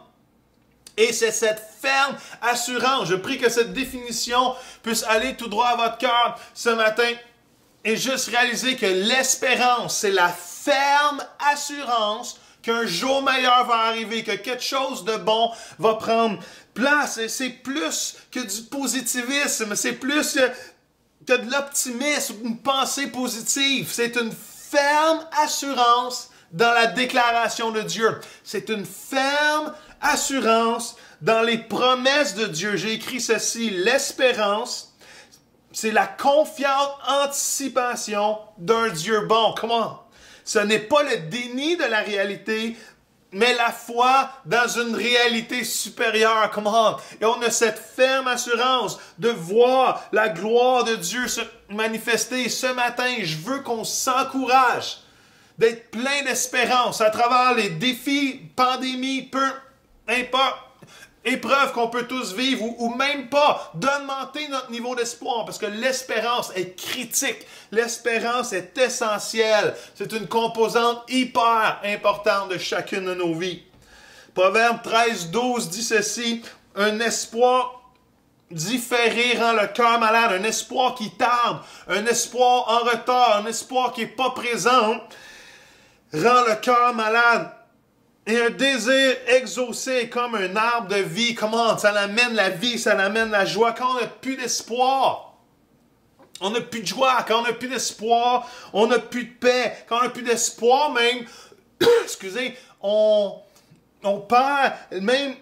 Et c'est cette ferme assurance. Je prie que cette définition puisse aller tout droit à votre cœur ce matin. Et juste réaliser que l'espérance, c'est la ferme assurance qu'un jour meilleur va arriver, que quelque chose de bon va prendre place. Et c'est plus que du positivisme, c'est plus que, que de l'optimisme, une pensée positive. C'est une ferme assurance dans la déclaration de Dieu. C'est une ferme assurance dans les promesses de Dieu. J'ai écrit ceci, l'espérance, c'est la confiante anticipation d'un Dieu bon. Comment? Ce n'est pas le déni de la réalité, mais la foi dans une réalité supérieure. Comment? Et on a cette ferme assurance de voir la gloire de Dieu se manifester. Ce matin, je veux qu'on s'encourage d'être plein d'espérance à travers les défis, pandémies, peu importe, épreuves qu'on peut tous vivre ou, ou même pas, d'augmenter notre niveau d'espoir parce que l'espérance est critique. L'espérance est essentielle. C'est une composante hyper importante de chacune de nos vies. Proverbe treize, douze dit ceci, « Un espoir différé rend le cœur malade, un espoir qui tarde, un espoir en retard, un espoir qui n'est pas présent, rend le cœur malade. » Et un désir exaucé est comme un arbre de vie. Comment? Ça amène la vie, ça amène la joie. Quand on n'a plus d'espoir, on n'a plus de joie. Quand on n'a plus d'espoir, on n'a plus de paix. Quand on n'a plus d'espoir, même, excusez, on, on perd même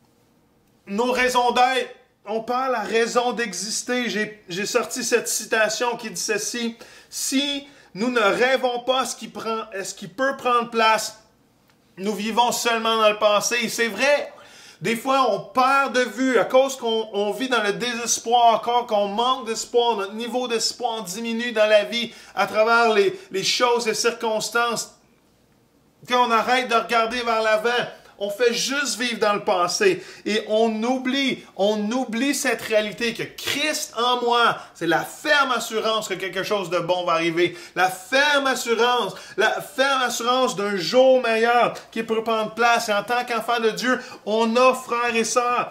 nos raisons d'être. On perd la raison d'exister. J'ai, j'ai sorti cette citation qui dit ceci. Si nous ne rêvons pas ce qui prend, ce qui peut prendre place, nous vivons seulement dans le passé. Et c'est vrai, des fois on perd de vue à cause qu'on on vit dans le désespoir, encore qu'on manque d'espoir, notre niveau d'espoir diminue dans la vie à travers les, les choses et circonstances. Quand on arrête de regarder vers l'avant, on fait juste vivre dans le passé et on oublie, on oublie cette réalité que Christ en moi, c'est la ferme assurance que quelque chose de bon va arriver. La ferme assurance, la ferme assurance d'un jour meilleur qui peut prendre place. Et en tant qu'enfant de Dieu, on a, frères et sœurs,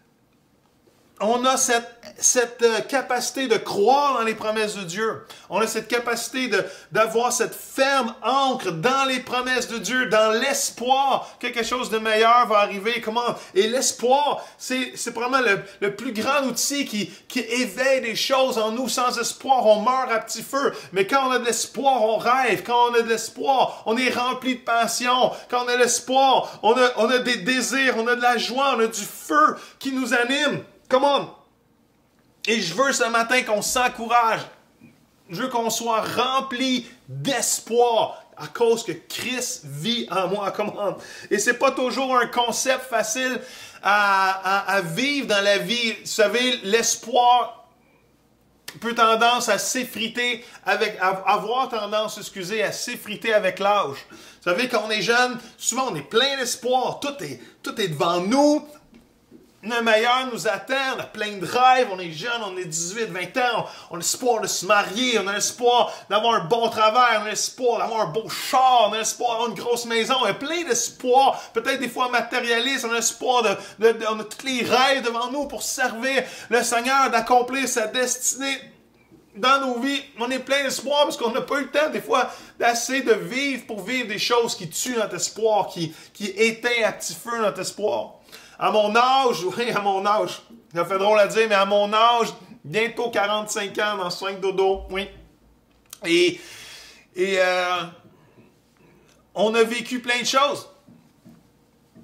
on a cette, cette euh, capacité de croire dans les promesses de Dieu. On a cette capacité de, d'avoir cette ferme ancre dans les promesses de Dieu, dans l'espoir que quelque chose de meilleur va arriver. Comment? Et l'espoir, c'est, c'est probablement le, le plus grand outil qui, qui éveille des choses en nous. Sans espoir, on meurt à petit feu. Mais quand on a de l'espoir, on rêve. Quand on a de l'espoir, on est rempli de passion. Quand on a de l'espoir, on a, on a des désirs, on a de la joie, on a du feu qui nous anime. Come on! Et je veux ce matin qu'on s'encourage. Je veux qu'on soit rempli d'espoir à cause que Christ vit en moi. Come on! Et c'est pas toujours un concept facile à, à, à vivre dans la vie. Vous savez, l'espoir peut tendance à s'effriter avec, à avoir tendance, excusez, à s'effriter avec l'âge. Vous savez, quand on est jeune, souvent on est plein d'espoir. Tout est, tout est devant nous. Le meilleur nous attend, on a plein de rêves, on est jeune, on est dix-huit, vingt ans, on a l'espoir de se marier, on a l'espoir d'avoir un bon travail, on a l'espoir d'avoir un beau char, on a l'espoir d'avoir une grosse maison, on a plein d'espoir, peut-être des fois matérialiste, on a l'espoir de, de, de, on a tous les rêves devant nous pour servir le Seigneur, d'accomplir sa destinée dans nos vies. On est plein d'espoir parce qu'on n'a pas eu le temps des fois d'assez de vivre pour vivre des choses qui tuent notre espoir, qui, qui éteignent à petit feu notre espoir. À mon âge, oui, à mon âge, ça fait drôle à dire, mais à mon âge, bientôt quarante-cinq ans dans cinq dodo, oui. Et, et euh, on a vécu plein de choses.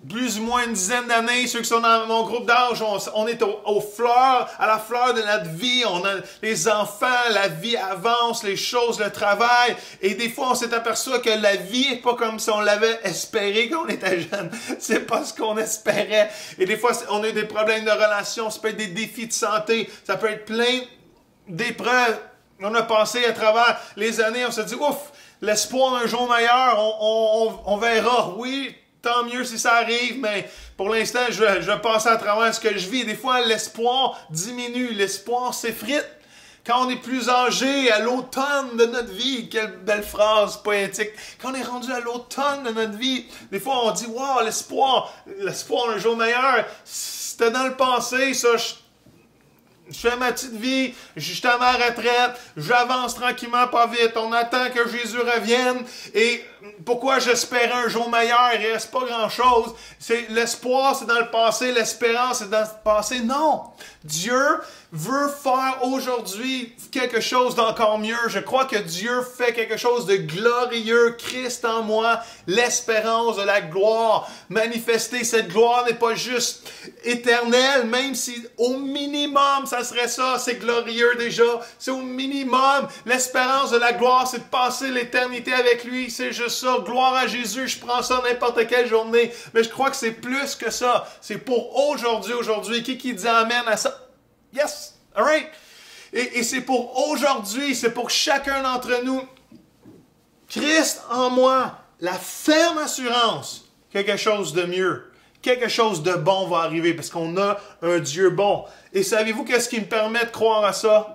plus ou moins une dizaine d'années, ceux qui sont dans mon groupe d'âge, on, on est au, aux fleurs, à la fleur de notre vie. On a les enfants, la vie avance, les choses, le travail. Et des fois, on s'est aperçu que la vie n'est pas comme si on l'avait espéré quand on était jeune. C'est pas ce qu'on espérait. Et des fois, on a eu des problèmes de relations, ça peut être des défis de santé, ça peut être plein d'épreuves. On a passé à travers les années, on s'est dit, ouf, l'espoir d'un jour meilleur, on, on, on, on verra. Oui, tant mieux si ça arrive, mais pour l'instant, je, je vais passer à travers ce que je vis. Des fois, l'espoir diminue, l'espoir s'effrite. Quand on est plus âgé, à l'automne de notre vie, quelle belle phrase poétique. Quand on est rendu à l'automne de notre vie, des fois, on dit, wow, l'espoir, l'espoir d'un jour meilleur, c'était dans le passé, ça, je Je fais ma petite vie, je suis à ma retraite, j'avance tranquillement, pas vite, on attend que Jésus revienne. Et pourquoi j'espérais un jour meilleur? Il ne reste pas grand-chose. C'est, l'espoir, c'est dans le passé, l'espérance, c'est dans le passé. Non! Dieu veut faire aujourd'hui quelque chose d'encore mieux. Je crois que Dieu fait quelque chose de glorieux. Christ en moi, l'espérance de la gloire manifestée. Cette gloire n'est pas juste éternelle, même si au minimum, ça serait ça. C'est glorieux déjà. C'est au minimum. L'espérance de la gloire, c'est de passer l'éternité avec lui. C'est juste ça. Gloire à Jésus. Je prends ça n'importe quelle journée. Mais je crois que c'est plus que ça. C'est pour aujourd'hui, aujourd'hui. Qui qui dit amen à ça? Yes! All right? Et, et c'est pour aujourd'hui, c'est pour chacun d'entre nous. Christ en moi, la ferme assurance, quelque chose de mieux, quelque chose de bon va arriver parce qu'on a un Dieu bon. Et savez-vous qu'est-ce qui me permet de croire à ça?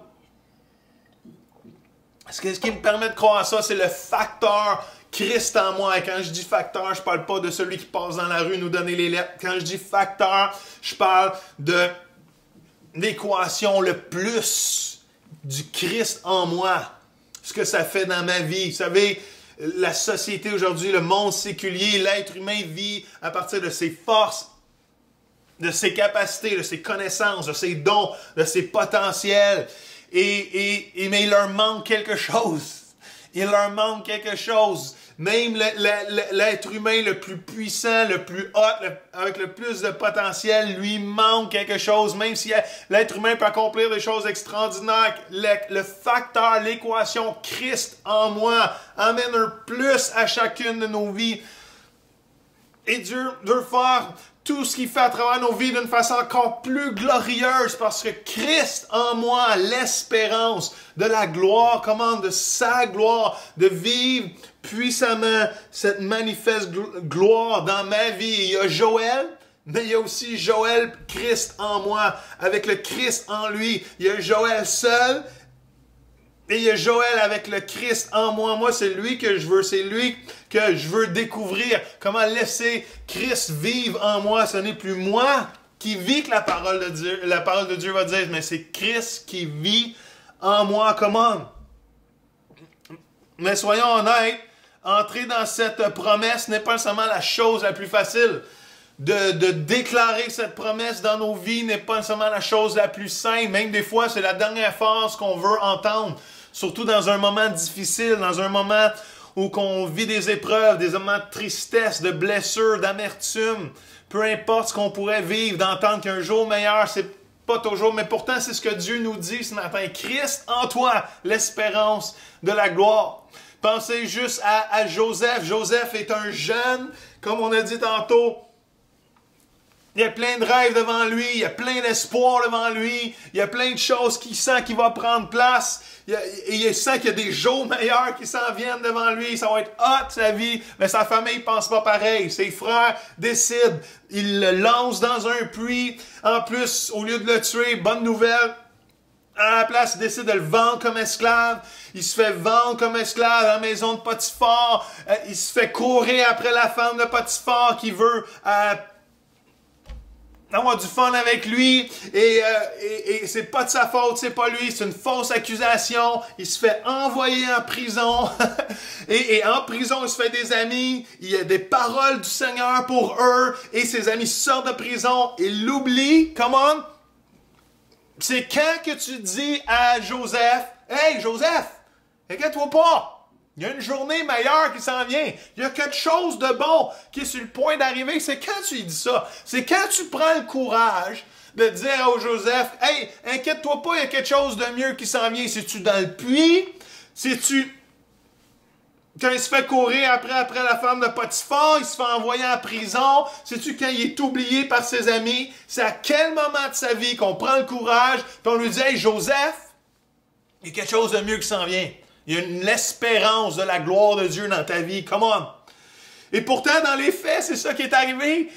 Ce qui me permet de croire à ça, c'est le facteur Christ en moi. Et quand je dis facteur, je ne parle pas de celui qui passe dans la rue nous donner les lettres. Quand je dis facteur, je parle de l'équation, le plus du Christ en moi. Ce que ça fait dans ma vie. Vous savez, la société aujourd'hui, le monde séculier, l'être humain vit à partir de ses forces, de ses capacités, de ses connaissances, de ses dons, de ses potentiels. Et, et, et mais il leur manque quelque chose. Il leur manque quelque chose. Même l'être humain le plus puissant, le plus hot, le, avec le plus de potentiel, lui manque quelque chose. Même si l'être humain peut accomplir des choses extraordinaires, le, le facteur, l'équation Christ en moi amène un plus à chacune de nos vies. Et Dieu veut faire tout ce qu'il fait à travers nos vies d'une façon encore plus glorieuse parce que Christ en moi, l'espérance de la gloire, commande de sa gloire, de vivre puissamment cette manifeste gloire dans ma vie. Il y a Joël, mais il y a aussi Joël, Christ en moi, avec le Christ en lui. Il y a Joël seul, et il y a Joël avec le Christ en moi. Moi, c'est lui que je veux, c'est lui que je veux découvrir. Comment laisser Christ vivre en moi. Ce n'est plus moi qui vis que la parole de Dieu, la parole de Dieu va dire, mais c'est Christ qui vit en moi. Comment? Mais soyons honnêtes, entrer dans cette promesse n'est pas seulement la chose la plus facile. De, de déclarer cette promesse dans nos vies n'est pas seulement la chose la plus simple. Même des fois, c'est la dernière phrase qu'on veut entendre. Surtout dans un moment difficile, dans un moment où on vit des épreuves, des moments de tristesse, de blessure, d'amertume. Peu importe ce qu'on pourrait vivre, d'entendre qu'un jour meilleur, c'est pas toujours, mais pourtant c'est ce que Dieu nous dit ce matin. Christ en toi, l'espérance de la gloire. Pensez juste à, à Joseph. Joseph est un jeune, comme on a dit tantôt. Il y a plein de rêves devant lui, il y a plein d'espoir devant lui, il y a plein de choses qu'il sent qu'il va prendre place. Il, y a, il sent qu'il y a des jours meilleurs qui s'en viennent devant lui, ça va être hot sa vie, mais sa famille ne pense pas pareil. Ses frères décident, ils le lancent dans un puits. En plus, au lieu de le tuer, bonne nouvelle, à la place, il décide de le vendre comme esclave. Il se fait vendre comme esclave à la maison de Potiphar. Il se fait courir après la femme de Potiphar qui veut euh, avoir du fun avec lui. Et, euh, et, et c'est pas de sa faute, c'est pas lui. C'est une fausse accusation. Il se fait envoyer en prison. et, et en prison, il se fait des amis. Il y a des paroles du Seigneur pour eux. Et ses amis sortent de prison. Il l'oublie. Come on. C'est quand que tu dis à Joseph, « Hey, Joseph, inquiète-toi pas, Il y a une journée meilleure qui s'en vient. Il y a quelque chose de bon qui est sur le point d'arriver. C'est quand tu lui dis ça. C'est quand tu prends le courage de dire à Joseph, « Hey, inquiète-toi pas, il y a quelque chose de mieux qui s'en vient. C'est-tu dans le puits? C'est-tu quand il se fait courir après, après la femme de Potiphar, il se fait envoyer en prison? C'est-tu quand il est oublié par ses amis? C'est à quel moment de sa vie qu'on prend le courage puis on lui dit, « Hey, Joseph, il y a quelque chose de mieux qui s'en vient. Il y a une espérance de la gloire de Dieu dans ta vie. Come on! » Et pourtant, dans les faits, c'est ça qui est arrivé.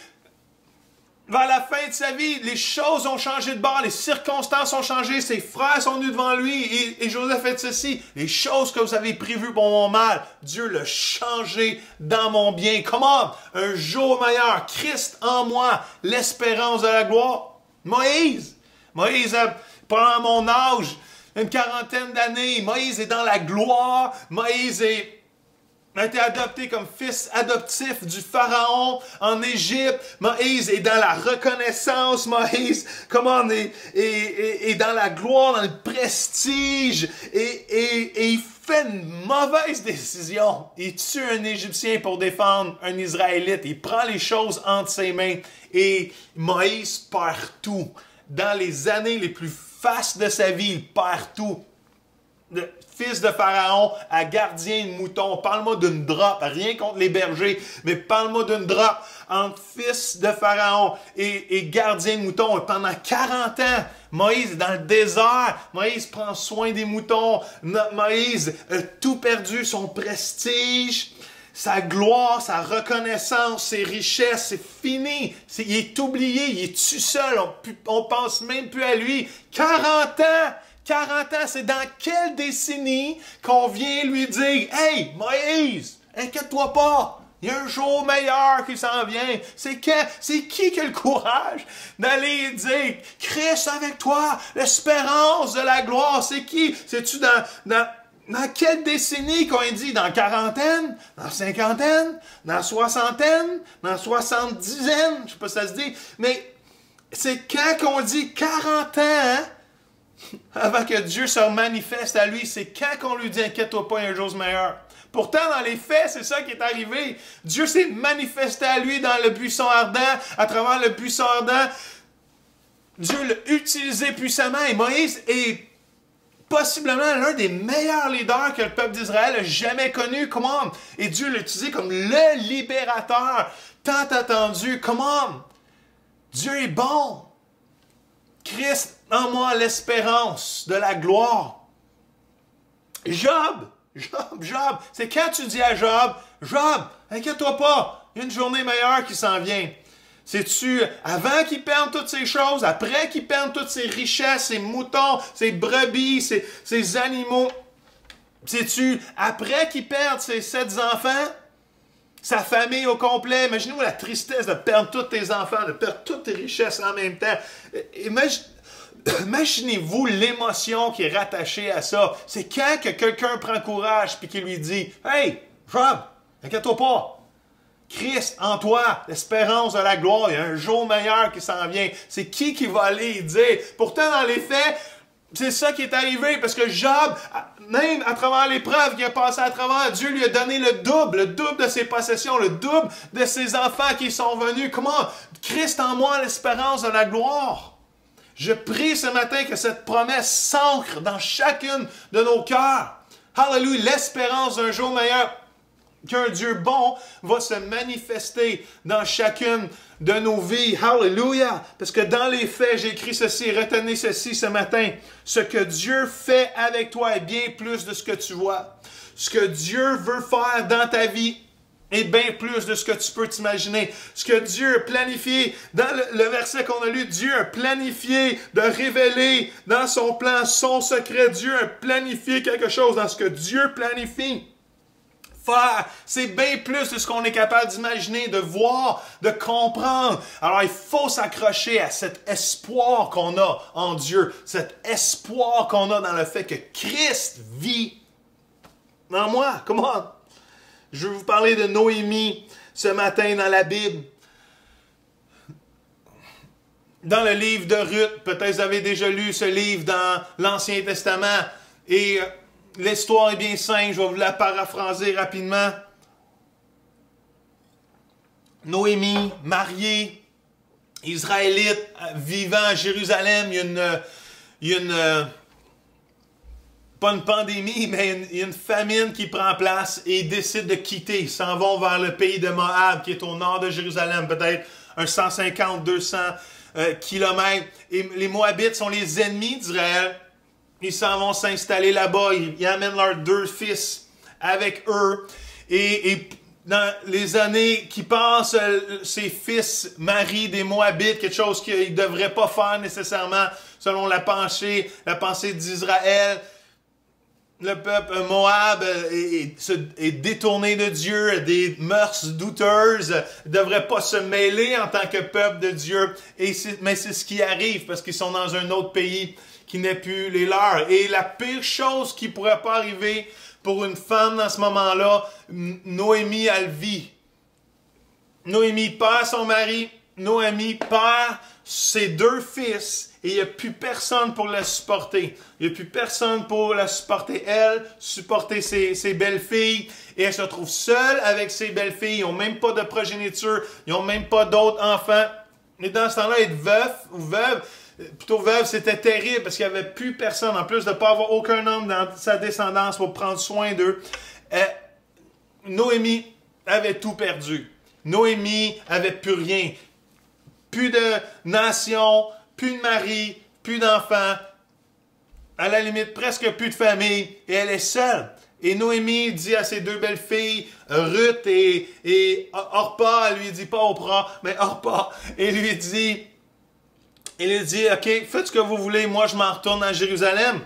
Vers la fin de sa vie, les choses ont changé de bord, les circonstances ont changé, ses frères sont venus devant lui et, et Joseph fait ceci. Les choses que vous avez prévues pour mon mal, Dieu l'a changé dans mon bien. Comment? Un jour meilleur, Christ en moi, l'espérance de la gloire. Moïse, Moïse, pendant mon âge, une quarantaine d'années, Moïse est dans la gloire, Moïse est... a été adopté comme fils adoptif du Pharaon en Égypte. Moïse est dans la reconnaissance. Moïse, comment on est, est, est, est dans la gloire, dans le prestige. Et, et, et il fait une mauvaise décision. Il tue un Égyptien pour défendre un Israélite. Il prend les choses entre ses mains. Et Moïse perd tout. Dans les années les plus fastes de sa vie, il perd tout. De fils de Pharaon à gardien de mouton. Parle-moi d'une drop, rien contre les bergers, mais parle-moi d'une drop entre fils de Pharaon et, et gardien de mouton. Pendant quarante ans, Moïse est dans le désert. Moïse prend soin des moutons. Moïse a tout perdu, son prestige, sa gloire, sa reconnaissance, ses richesses, c'est fini. C'est, il est oublié, il est tout seul. On ne pense même plus à lui. quarante ans! quarante ans, c'est dans quelle décennie qu'on vient lui dire « Hey, Moïse, inquiète-toi pas, il y a un jour meilleur qui s'en vient. » C'est quand, c'est qui qui a le courage d'aller dire « Christ avec toi, l'espérance de la gloire. » C'est qui? C'est-tu dans, dans, dans quelle décennie qu'on dit? Dans quarantaine? Dans cinquantaine? Dans soixantaine? Dans soixante-dizaine? Je sais pas si ça se dit. Mais c'est quand qu'on dit quarante ans, hein? Avant que Dieu se manifeste à lui, c'est quand qu'on lui dit « Inquiète-toi pas, il y a un jour meilleur. » Pourtant, dans les faits, c'est ça qui est arrivé. Dieu s'est manifesté à lui dans le buisson ardent, à travers le buisson ardent. Dieu l'a utilisé puissamment et Moïse est possiblement l'un des meilleurs leaders que le peuple d'Israël a jamais connu. Comment? Et Dieu l'a utilisé comme le libérateur tant attendu. Comment? Dieu est bon. Christ en moi l'espérance de la gloire. Job, Job, Job, c'est quand tu dis à Job, Job, inquiète-toi pas, il y a une journée meilleure qui s'en vient. C'est-tu avant qu'il perde toutes ces choses, après qu'il perde toutes ses richesses, ses moutons, ses brebis, ses, ses animaux? C'est-tu après qu'il perde ses sept enfants? Sa famille au complet? Imaginez-vous la tristesse de perdre tous tes enfants, de perdre toutes tes richesses en même temps. Imagine, imaginez-vous l'émotion qui est rattachée à ça. C'est quand que quelqu'un prend courage et qu'il lui dit « Hey, Job, inquiète-toi pas. Christ en toi, l'espérance de la gloire, il y a un jour meilleur qui s'en vient. » C'est qui qui va aller dire? Pourtant, dans les faits, c'est ça qui est arrivé parce que Job, même à travers l'épreuve qu'il a passé à travers, Dieu lui a donné le double, le double de ses possessions, le double de ses enfants qui sont venus. Comment? Christ en moi, l'espérance de la gloire. Je prie ce matin que cette promesse s'ancre dans chacune de nos cœurs. Hallelujah, l'espérance d'un jour meilleur, qu'un Dieu bon va se manifester dans chacune de nos vies. Hallelujah! Parce que dans les faits, j'ai écrit ceci, retenez ceci ce matin. Ce que Dieu fait avec toi est bien plus de ce que tu vois. Ce que Dieu veut faire dans ta vie est bien plus de ce que tu peux t'imaginer. Ce que Dieu a planifié, dans le, le verset qu'on a lu, Dieu a planifié de révéler dans son plan son secret. Dieu a planifié quelque chose dans ce que Dieu planifie. Faire, c'est bien plus de ce qu'on est capable d'imaginer, de voir, de comprendre. Alors, il faut s'accrocher à cet espoir qu'on a en Dieu, cet espoir qu'on a dans le fait que Christ vit en moi. Comment? Je vais vous parler de Noémie ce matin dans la Bible. Dans le livre de Ruth, peut-être vous avez déjà lu ce livre dans l'Ancien Testament, et l'histoire est bien simple, je vais vous la paraphraser rapidement. Noémie, mariée, israélite, vivant à Jérusalem, il y a une, il y a une pas une pandémie, mais une, il y a une famine qui prend place et ils décident de quitter. Ils s'en vont vers le pays de Moab, qui est au nord de Jérusalem, peut-être un cent cinquante à deux cents euh, kilomètres. Et les Moabites sont les ennemis d'Israël. Ils s'en vont s'installer là-bas. Ils, ils amènent leurs deux fils avec eux. Et, et dans les années qui passent, euh, ces fils marient des Moabites, quelque chose qu'ils ne devraient pas faire nécessairement, selon la pensée, la pensée d'Israël. Le peuple Moab est, est, est détourné de Dieu, des mœurs douteuses, ne devrait pas se mêler en tant que peuple de Dieu. Et mais c'est ce qui arrive parce qu'ils sont dans un autre pays qui n'est plus les leurs. Et la pire chose qui pourrait pas arriver pour une femme dans ce moment-là, Noémie, elle vit. Noémie perd son mari, Noémie perd ses deux fils. Et il n'y a plus personne pour la supporter. Il n'y a plus personne pour la supporter elle, supporter ses, ses belles-filles. Et elle se trouve seule avec ses belles-filles. Ils n'ont même pas de progéniture. Ils n'ont même pas d'autres enfants. Mais dans ce temps-là, être veuf ou veuve, plutôt veuve, c'était terrible parce qu'il n'y avait plus personne. En plus de ne pas avoir aucun homme dans sa descendance pour prendre soin d'eux. Euh, Noémie avait tout perdu. Noémie avait plus rien. Plus de nation, plus de mari, plus d'enfants, à la limite presque plus de famille, et elle est seule. Et Noémie dit à ses deux belles-filles, Ruth et, et Orpa, elle lui dit pas Oprah, mais Orpa, et lui dit, il lui dit, ok, faites ce que vous voulez, moi je m'en retourne à Jérusalem.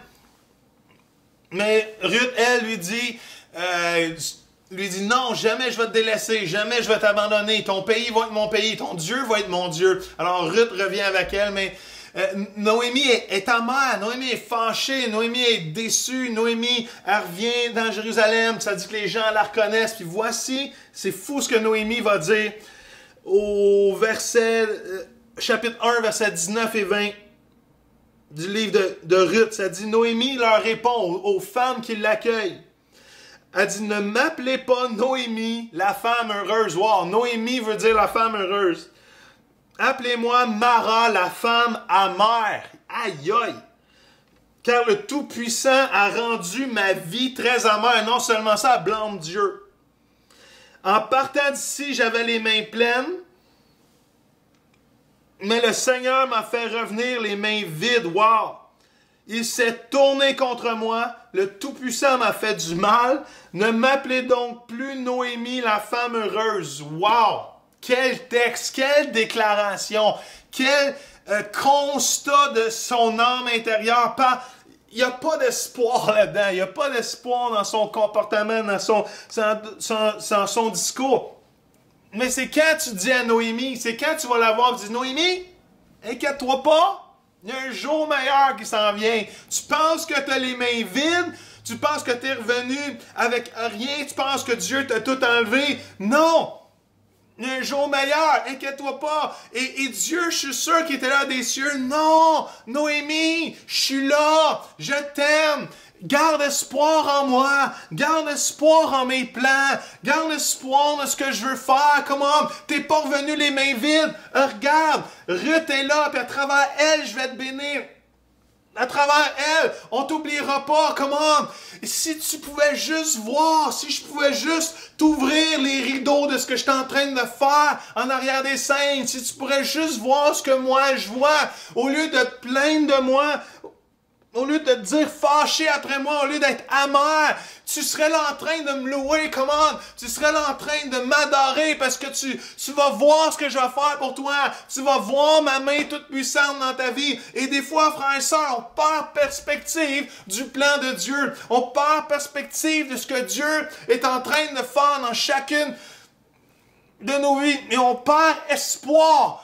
Mais Ruth, elle, lui dit, euh, lui dit, non, jamais je vais te délaisser, jamais je vais t'abandonner, ton pays va être mon pays, ton Dieu va être mon Dieu. Alors Ruth revient avec elle, mais euh, Noémie est, est amère, Noémie est fâchée, Noémie est déçue, Noémie, elle revient dans Jérusalem, ça dit que les gens la reconnaissent, puis voici, c'est fou ce que Noémie va dire au verset, euh, chapitre un, versets dix-neuf et vingt du livre de, de Ruth, ça dit, Noémie leur répond aux, aux femmes qui l'accueillent. Elle dit, ne m'appelez pas Noémie, la femme heureuse. Wow, Noémie veut dire la femme heureuse. Appelez-moi Mara, la femme amère. Aïe, aïe. Car le Tout-Puissant a rendu ma vie très amère. Non seulement ça, elle blâme Dieu. En partant d'ici, j'avais les mains pleines. Mais le Seigneur m'a fait revenir les mains vides. Wow. Il s'est tourné contre moi, le Tout-Puissant m'a fait du mal. Ne m'appelez donc plus Noémie, la femme heureuse. Wow! Quel texte, quelle déclaration, quel euh, constat de son âme intérieure. Il n'y a pas d'espoir là-dedans, il n'y a pas d'espoir dans son comportement, dans son, son, son, son, son discours. Mais c'est quand tu dis à Noémie, c'est quand tu vas la voir et tu dis, Noémie, inquiète-toi pas. Il y a un jour meilleur qui s'en vient. Tu penses que tu as les mains vides? Tu penses que tu es revenu avec rien? Tu penses que Dieu t'a tout enlevé? Non! Il y a un jour meilleur, inquiète-toi pas. Et, et Dieu, je suis sûr qu'il était là des cieux. Non! Noémie, je suis là. Je t'aime. Garde espoir en moi. Garde espoir en mes plans. Garde espoir dans ce que je veux faire. Comment? T'es pas revenu les mains vides. Euh, regarde, Ruth est là, puis à travers elle, je vais te bénir. À travers elle, on t'oubliera pas. Comment? Si tu pouvais juste voir, si je pouvais juste t'ouvrir les rideaux de ce que je suis en train de faire en arrière des scènes, si tu pourrais juste voir ce que moi je vois, au lieu de te plaindre de moi, au lieu de te dire fâché après moi, au lieu d'être amer, tu serais là en train de me louer, comment? Tu serais là en train de m'adorer parce que tu, tu vas voir ce que je vais faire pour toi. Tu vas voir ma main toute puissante dans ta vie. Et des fois, frères et sœurs, on perd perspective du plan de Dieu. On perd perspective de ce que Dieu est en train de faire dans chacune de nos vies. Et on perd espoir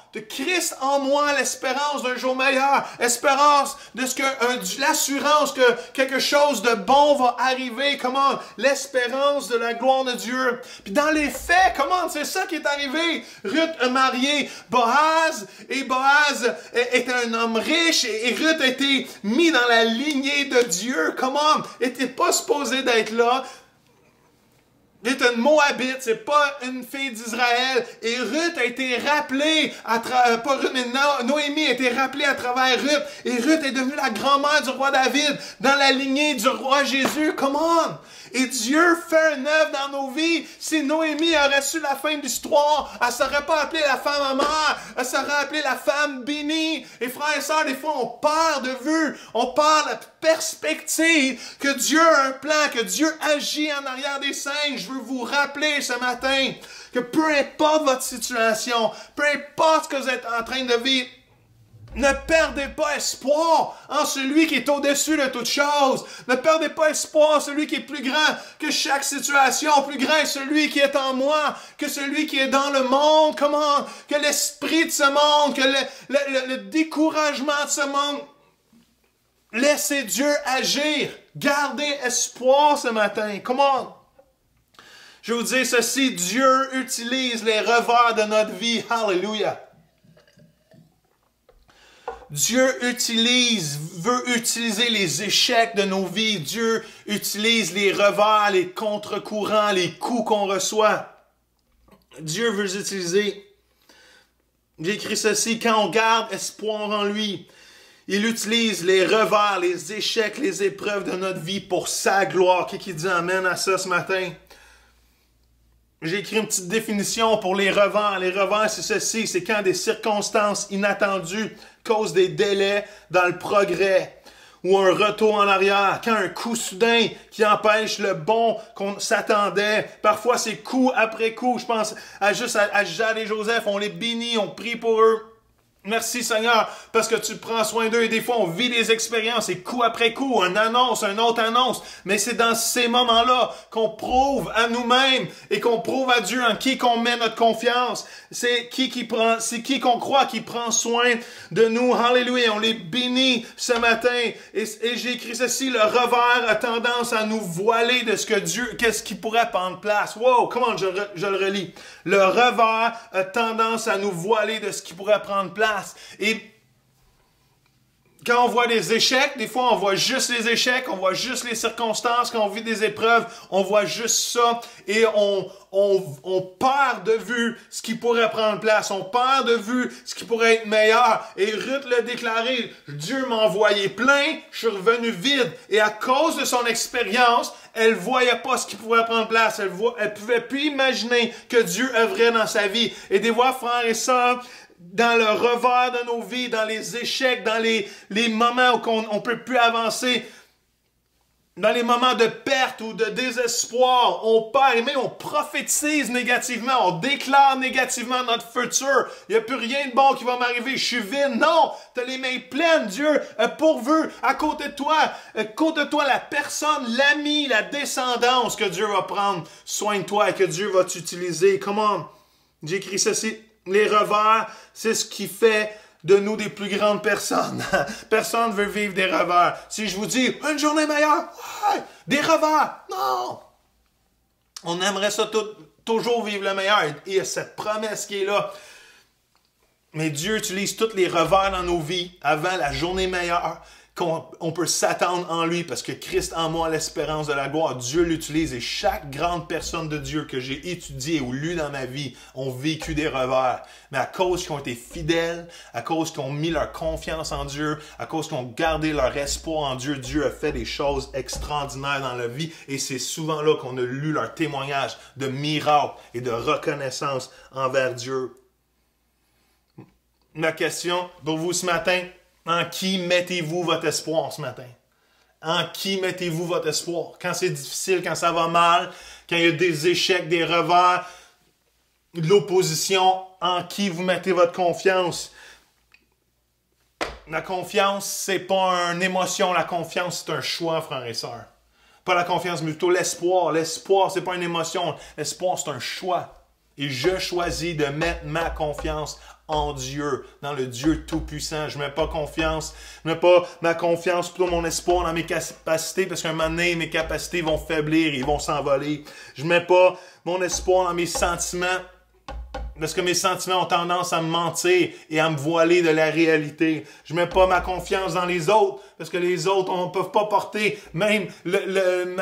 de Christ en moi, l'espérance d'un jour meilleur, espérance de ce que, un, l'assurance que quelque chose de bon va arriver, comment, l'espérance de la gloire de Dieu. Puis dans les faits, comment, c'est ça qui est arrivé. Ruth a marié Boaz, et Boaz était un homme riche, et Ruth a été mis dans la lignée de Dieu. Comment, était pas supposé d'être là. Elle est une Moabite, c'est pas une fille d'Israël. Et Ruth a été rappelée, à tra- pas Ruth, mais no- Noémie a été rappelée à travers Ruth. Et Ruth est devenue la grand-mère du roi David, dans la lignée du roi Jésus. Come on! Et Dieu fait une œuvre dans nos vies. Si Noémie aurait su la fin de l'histoire, elle ne serait pas appelée la femme amère, elle serait appelée la femme bénie. Et frères et sœurs, des fois, on perd de vue, on perd la perspective que Dieu a un plan, que Dieu agit en arrière des scènes. Je veux vous rappeler ce matin que peu importe votre situation, peu importe ce que vous êtes en train de vivre, ne perdez pas espoir en celui qui est au-dessus de toutes choses. Ne perdez pas espoir en celui qui est plus grand que chaque situation. Plus grand est celui qui est en moi que celui qui est dans le monde. Comment? Que l'esprit de ce monde, que le, le, le, le découragement de ce monde. Laissez Dieu agir. Gardez espoir ce matin. Comment? Je vous dis ceci, Dieu utilise les revers de notre vie. Hallelujah. Dieu utilise, veut utiliser les échecs de nos vies. Dieu utilise les revers, les contre-courants, les coups qu'on reçoit. Dieu veut les utiliser. J'ai écrit ceci, quand on garde espoir en lui, il utilise les revers, les échecs, les épreuves de notre vie pour sa gloire. Qui qui dit amen à ça ce matin? J'ai écrit une petite définition pour les revers. Les revers, c'est ceci, c'est quand des circonstances inattendues causent des délais dans le progrès ou un retour en arrière. Quand un coup soudain qui empêche le bon qu'on s'attendait. Parfois, c'est coup après coup. Je pense à juste à, à Jade et Joseph. On les bénit, on prie pour eux. Merci Seigneur, parce que tu prends soin d'eux et des fois on vit des expériences et coup après coup, une annonce, une autre annonce. Mais c'est dans ces moments-là qu'on prouve à nous-mêmes et qu'on prouve à Dieu en qui qu'on met notre confiance. C'est qui qui prend, c'est qui qu'on croit qui prend soin de nous. Alléluia, on les bénit ce matin. Et, et j'ai écrit ceci, le revers a tendance à nous voiler de ce que Dieu, qu'est-ce qui pourrait prendre place. Wow, comment je, je le relis. Le revers a tendance à nous voiler de ce qui pourrait prendre place. Et quand on voit des échecs, des fois on voit juste les échecs, on voit juste les circonstances, quand on vit des épreuves, on voit juste ça et on, on, on perd de vue ce qui pourrait prendre place, on perd de vue ce qui pourrait être meilleur. Et Ruth l'a déclaré, Dieu m'a envoyé plein, je suis revenu vide. Et à cause de son expérience, elle voyait pas ce qui pourrait prendre place, elle, voit, elle pouvait plus imaginer que Dieu œuvrait dans sa vie. Et des fois, frères et sœurs, dans le revers de nos vies, dans les échecs, dans les, les moments où on ne peut plus avancer, dans les moments de perte ou de désespoir, on perd et même on prophétise négativement, on déclare négativement notre futur. Il n'y a plus rien de bon qui va m'arriver, je suis vide. Non, tu as les mains pleines, Dieu a pourvu à côté de toi, à côté de toi la personne, l'ami, la descendance que Dieu va prendre soin de toi et que Dieu va t'utiliser. Comment? J'ai écrit ceci. Les revers, c'est ce qui fait de nous des plus grandes personnes. Personne ne veut vivre des revers. Si je vous dis, une journée meilleure, ouais, des revers, non. On aimerait ça tout, toujours vivre le meilleur. Et il y a cette promesse qui est là. Mais Dieu utilise tous les revers dans nos vies avant la journée meilleure. Qu'on on peut s'attendre en lui parce que Christ en moi, l'espérance de la gloire, Dieu l'utilise et chaque grande personne de Dieu que j'ai étudiée ou lue dans ma vie ont vécu des revers. Mais à cause qu'ils ont été fidèles, à cause qu'ils ont mis leur confiance en Dieu, à cause qu'ils ont gardé leur espoir en Dieu, Dieu a fait des choses extraordinaires dans leur vie et c'est souvent là qu'on a lu leur témoignage de miracles et de reconnaissance envers Dieu. Ma question pour vous ce matin, en qui mettez-vous votre espoir ce matin? En qui mettez-vous votre espoir? Quand c'est difficile, quand ça va mal, quand il y a des échecs, des revers, de l'opposition, en qui vous mettez votre confiance? La confiance, c'est pas une émotion. La confiance, c'est un choix, frères et sœurs. Pas la confiance, mais plutôt l'espoir. L'espoir, c'est pas une émotion. L'espoir, c'est un choix. Et je choisis de mettre ma confiance en Dieu, dans le Dieu Tout-Puissant. Je ne mets pas confiance, je ne mets pas ma confiance, plutôt mon espoir dans mes capacités, parce qu'à un moment donné, mes capacités vont faiblir, ils vont s'envoler. Je ne mets pas mon espoir dans mes sentiments, parce que mes sentiments ont tendance à me mentir et à me voiler de la réalité. Je ne mets pas ma confiance dans les autres, parce que les autres ne peuvent pas porter même le... le ma,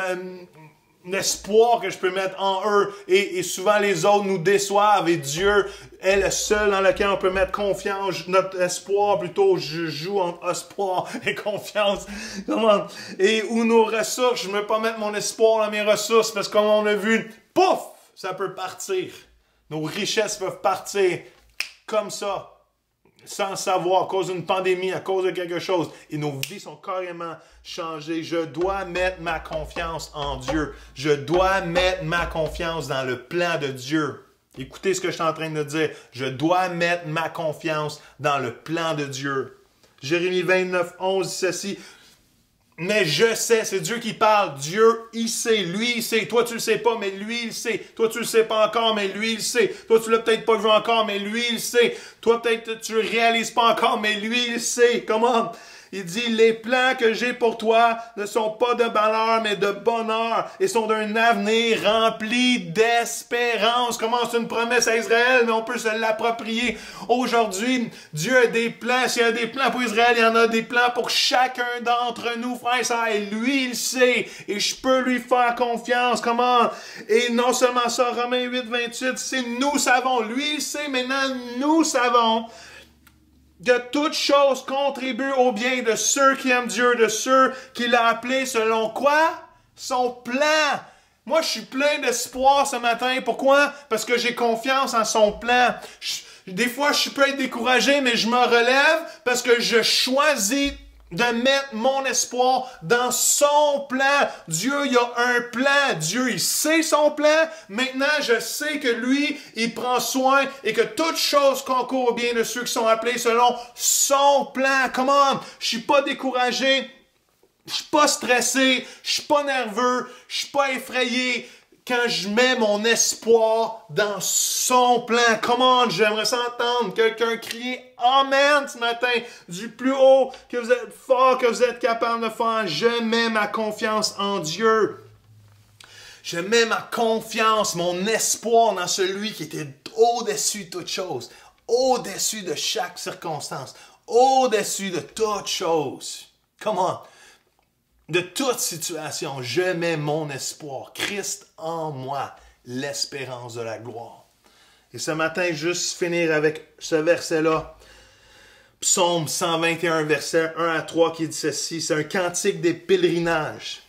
l'espoir que je peux mettre en eux. Et, et souvent, les autres nous déçoivent et Dieu est le seul dans lequel on peut mettre confiance. Notre espoir, plutôt, je joue entre espoir et confiance. Comment? Et où nos ressources, je ne veux pas mettre mon espoir dans mes ressources parce que comme on a vu, pouf, ça peut partir. Nos richesses peuvent partir comme ça, sans savoir, à cause d'une pandémie, à cause de quelque chose. Et nos vies sont carrément changées. Je dois mettre ma confiance en Dieu. Je dois mettre ma confiance dans le plan de Dieu. Écoutez ce que je suis en train de dire. Je dois mettre ma confiance dans le plan de Dieu. Jérémie vingt-neuf, onze dit ceci. Mais je sais, c'est Dieu qui parle. Dieu, il sait. Lui, il sait. Toi, tu le sais pas, mais lui, il sait. Toi, tu le sais pas encore, mais lui, il sait. Toi, tu l'as peut-être pas vu encore, mais lui, il sait. Toi, peut-être, tu le réalises pas encore, mais lui, il sait. Comment? Il dit, les plans que j'ai pour toi ne sont pas de malheur, mais de bonheur, et sont d'un avenir rempli d'espérance. Comment c'est une promesse à Israël, mais on peut se l'approprier. Aujourd'hui, Dieu a des plans. S'il y a des plans pour Israël, il y en a des plans pour chacun d'entre nous, frères et sœurs. Et lui, il sait, et je peux lui faire confiance. Comment? Et non seulement ça, Romains huit, vingt-huit, c'est nous savons. Lui, il sait, maintenant, nous savons que toute chose contribue au bien de ceux qui aiment Dieu, de ceux qui l'ont appelé selon quoi? Son plan. Moi, je suis plein d'espoir ce matin. Pourquoi? Parce que j'ai confiance en son plan. Je, des fois, je peux être découragé, mais je me relève parce que je choisis de mettre mon espoir dans son plan. Dieu, il a un plan. Dieu, il sait son plan. Maintenant, je sais que lui, il prend soin et que toute chose concourt au bien de ceux qui sont appelés selon son plan. Comment? Je suis pas découragé. Je suis pas stressé. Je suis pas nerveux. Je suis pas effrayé. Quand je mets mon espoir dans son plan. Comment j'aimerais s'entendre quelqu'un crier Amen ce matin du plus haut que vous êtes fort, que vous êtes capable de faire. Je mets ma confiance en Dieu. Je mets ma confiance, mon espoir dans celui qui était au-dessus de toute chose, au-dessus de chaque circonstance, au-dessus de toute chose. Comment? De toute situation, je mets mon espoir. Christ en moi, l'espérance de la gloire. Et ce matin, juste finir avec ce verset-là. Psaume cent vingt et un, verset un à trois, qui dit ceci. C'est un cantique des pèlerinages.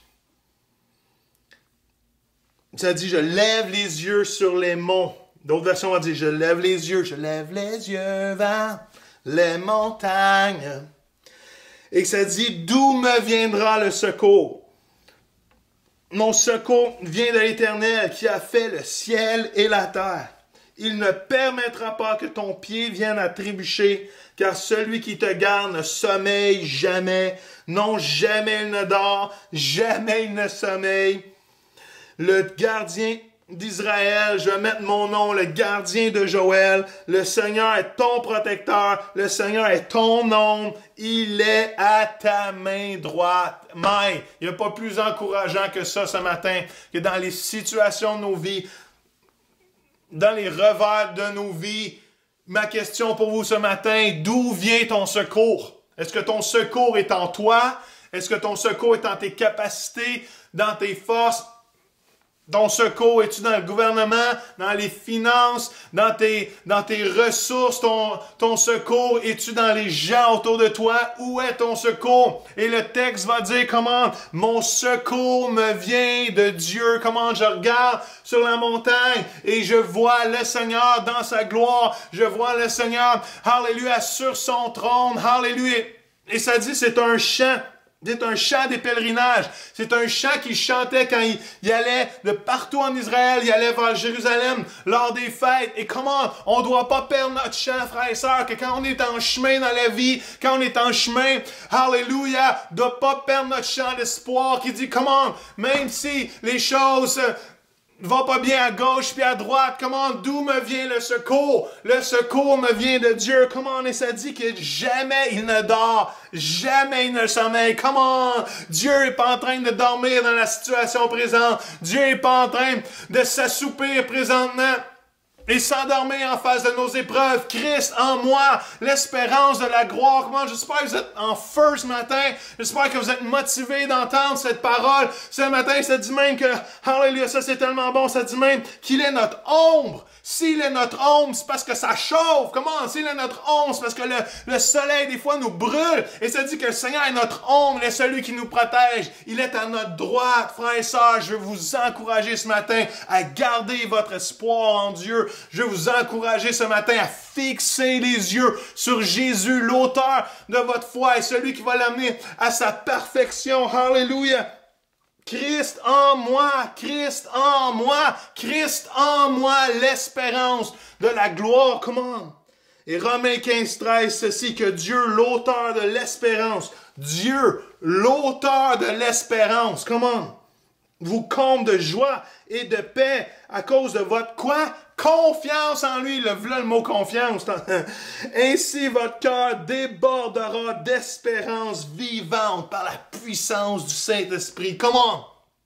Ça dit, je lève les yeux sur les monts. D'autres versions vont dire, je lève les yeux, je lève les yeux vers les montagnes. Et ça dit, d'où me viendra le secours? Mon secours vient de l'Éternel qui a fait le ciel et la terre. Il ne permettra pas que ton pied vienne à trébucher, car celui qui te garde ne sommeille jamais. Non, jamais il ne dort, jamais il ne sommeille. Le gardien d'Israël, je vais mettre mon nom, le gardien de Joël. Le Seigneur est ton protecteur. Le Seigneur est ton ombre. Il est à ta main droite. Mais il n'y a pas plus encourageant que ça ce matin, que dans les situations de nos vies, dans les revers de nos vies. Ma question pour vous ce matin, d'où vient ton secours? Est-ce que ton secours est en toi? Est-ce que ton secours est en tes capacités, dans tes forces? Ton secours, es-tu dans le gouvernement, dans les finances, dans tes, dans tes ressources? Ton, ton secours, es-tu dans les gens autour de toi? Où est ton secours? Et le texte va dire comment? Mon secours me vient de Dieu. Comment je regarde sur la montagne et je vois le Seigneur dans sa gloire. Je vois le Seigneur, alléluia, sur son trône. Alléluia. Et ça dit, c'est un chant. C'est un chant des pèlerinages. C'est un chant qu'il chantait quand il, il allait de partout en Israël. Il allait vers Jérusalem lors des fêtes. Et comment on ne doit pas perdre notre chant, frères et sœurs, que quand on est en chemin dans la vie, quand on est en chemin, alléluia, de ne pas perdre notre chant d'espoir qui dit comment, même si les choses va pas bien à gauche puis à droite. Comment, d'où me vient le secours? Le secours me vient de Dieu. Comment, et ça dit que jamais il ne dort, jamais il ne sommeille. Comment, Dieu est pas en train de dormir dans la situation présente. Dieu est pas en train de s'assoupir présentement et s'endormir en face de nos épreuves. Christ en moi, l'espérance de la gloire. Comment, j'espère que vous êtes en feu ce matin. J'espère que vous êtes motivés d'entendre cette parole. Ce matin, ça dit même que, hallelujah, ça c'est tellement bon, ça dit même qu'il est notre ombre. S'il est notre ombre, c'est parce que ça chauffe. Comment? S'il est notre ombre, c'est parce que le, le soleil, des fois, nous brûle. Et ça dit que le Seigneur est notre ombre, il est celui qui nous protège. Il est à notre droite. Frères et sœurs, je veux vous encourager ce matin à garder votre espoir en Dieu. Je veux vous encourager ce matin à fixer les yeux sur Jésus, l'auteur de votre foi et celui qui va l'amener à sa perfection. Hallelujah! Christ en moi, Christ en moi, Christ en moi, l'espérance de la gloire. Comment? Et Romains quinze, treize, ceci, que Dieu, l'auteur de l'espérance, Dieu, l'auteur de l'espérance, comment? Vous comble de joie et de paix à cause de votre quoi? Confiance en lui. Le, voilà le mot confiance. Ainsi, votre cœur débordera d'espérance vivante par la puissance du Saint-Esprit. Comment?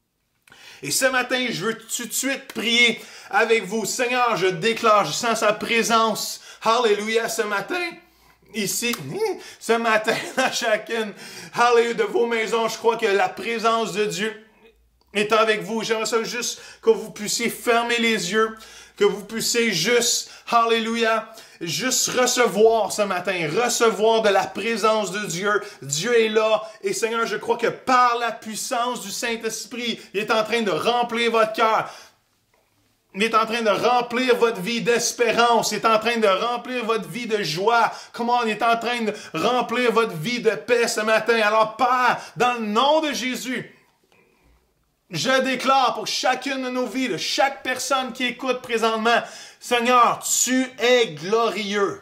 Et ce matin, je veux tout de suite prier avec vous. Seigneur, je déclare, je sens sa présence. Alléluia, ce matin. Ici, ce matin, dans chacune, alléluia, de vos maisons, je crois que la présence de Dieu est avec vous. J'aimerais ça juste que vous puissiez fermer les yeux, que vous puissiez juste, alléluia, juste recevoir ce matin, recevoir de la présence de Dieu. Dieu est là. Et Seigneur, je crois que par la puissance du Saint-Esprit, il est en train de remplir votre cœur. Il est en train de remplir votre vie d'espérance. Il est en train de remplir votre vie de joie. Comment il est en train de remplir votre vie de paix ce matin. Alors, Père, dans le nom de Jésus, je déclare pour chacune de nos vies, de chaque personne qui écoute présentement, Seigneur, tu es glorieux.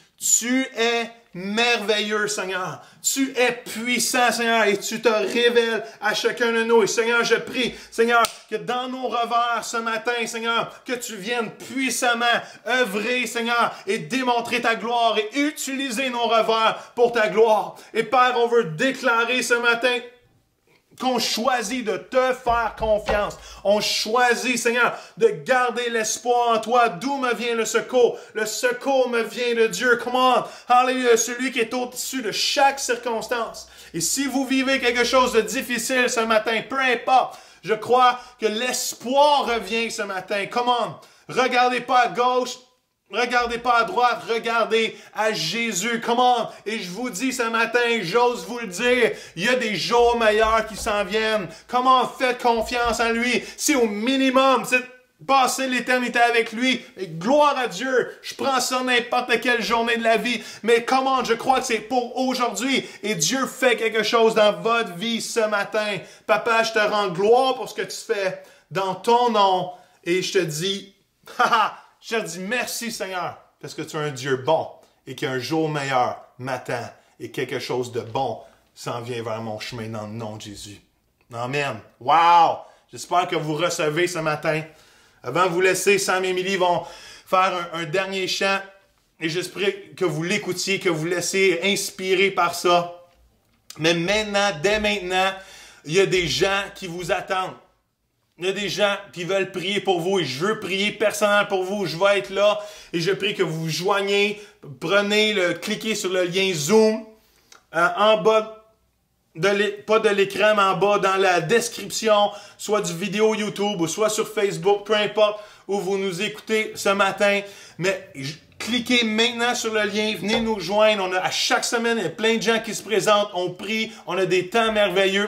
Tu es merveilleux, Seigneur. Tu es puissant, Seigneur, et tu te révèles à chacun de nous. Et Seigneur, je prie, Seigneur, que dans nos revers ce matin, Seigneur, que tu viennes puissamment œuvrer, Seigneur, et démontrer ta gloire et utiliser nos revers pour ta gloire. Et Père, on veut déclarer ce matin qu'on choisit de te faire confiance. On choisit, Seigneur, de garder l'espoir en toi. D'où me vient le secours? Le secours me vient de Dieu. Comment? Alléluia, celui qui est au-dessus de chaque circonstance. Et si vous vivez quelque chose de difficile ce matin, peu importe, je crois que l'espoir revient ce matin. Comment? Regardez pas à gauche, regardez pas à droite, regardez à Jésus. Comment? Et je vous dis ce matin, j'ose vous le dire, il y a des jours meilleurs qui s'en viennent. Comment? Faites confiance en lui. Si au minimum, c'est passer l'éternité avec lui, et gloire à Dieu, je prends ça n'importe quelle journée de la vie. Mais comment? Je crois que c'est pour aujourd'hui. Et Dieu fait quelque chose dans votre vie ce matin. Papa, je te rends gloire pour ce que tu fais dans ton nom. Et je te dis, haha, je te dis merci Seigneur, parce que tu es un Dieu bon et qu'un jour meilleur m'attend et quelque chose de bon s'en vient vers mon chemin dans le nom de Jésus. Amen. Wow! J'espère que vous recevez ce matin. Avant de vous laisser, Sam et Émilie vont faire un, un dernier chant et j'espère que vous l'écoutiez, que vous laissez inspirer par ça. Mais maintenant, dès maintenant, il y a des gens qui vous attendent. Il y a des gens qui veulent prier pour vous et je veux prier personnellement pour vous. Je vais être là et je prie que vous vous joignez. Prenez le, cliquez sur le lien Zoom euh, en bas, de pas de l'écran, mais en bas dans la description, soit du vidéo YouTube ou soit sur Facebook, peu importe où vous nous écoutez ce matin. Mais je, cliquez maintenant sur le lien, venez nous joindre. On a, à chaque semaine, il y a plein de gens qui se présentent, on prie, on a des temps merveilleux.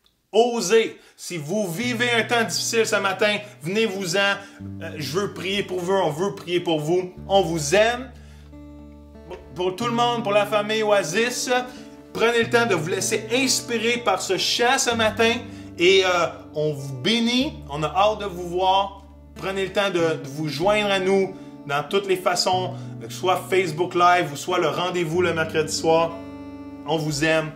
Osez. Si vous vivez un temps difficile ce matin, venez-vous-en. Euh, je veux prier pour vous, on veut prier pour vous. On vous aime. Pour tout le monde, pour la famille Oasis, prenez le temps de vous laisser inspirer par ce chant ce matin. Et euh, on vous bénit. On a hâte de vous voir. Prenez le temps de, de vous joindre à nous dans toutes les façons, que ce soit Facebook Live ou soit le rendez-vous le mercredi soir. On vous aime.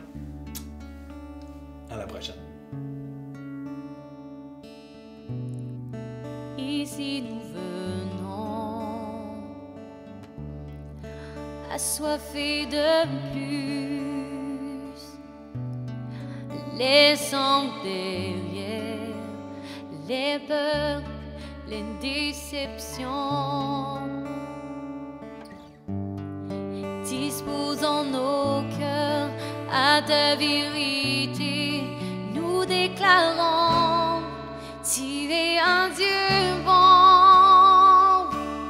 À la prochaine. si nous venons assoiffés de plus, laissant derrière les peurs, les déceptions, disposant nos cœurs à ta vérité, nous déclarons, tu es un Dieu bon,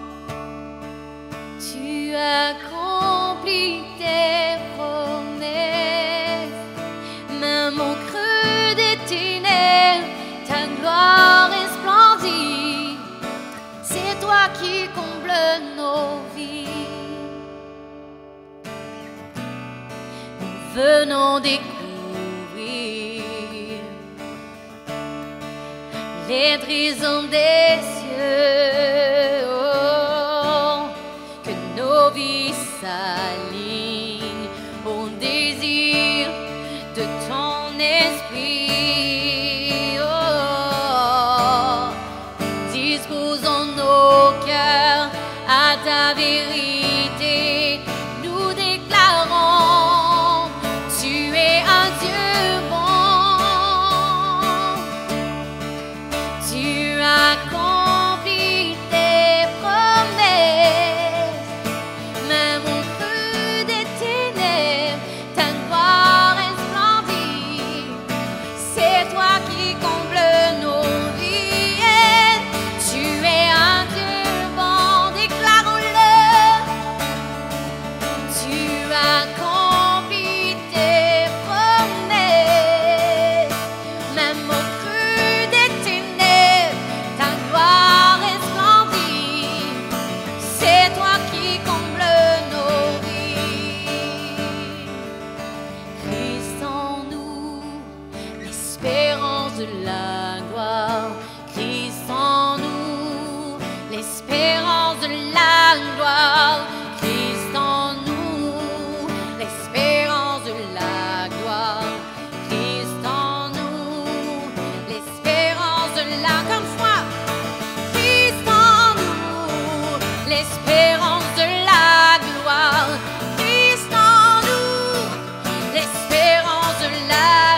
tu accomplis tes promesses, même au creux des ténèbres, ta gloire resplendit, c'est toi qui combles nos vies. Nous venons découvrir les trésors des cieux, oh, que nos vies s'alignent au désir de ton esprit, oh, disposons nos cœurs à ta vérité, nous déclarons, tu es un Dieu bon, tu accomplis tes promesses, même au creux des ténèbres, ta gloire resplendit, c'est toi qui combles nos vies, tu es un Dieu bon, déclarons-le, tu accomplis tes promesses, même au creux des ténèbres, ta gloire resplendit, c'est toi qui combles nos vies. Christ en nous, l'espérance de la gloire, Christ en nous, l'espérance de la gloire, Christ en nous, l'espérance de la gloire, Christ en nous, l'espérance de la comme foi, Christ en nous, l'espérance de la gloire, Christ en nous, l'espérance de la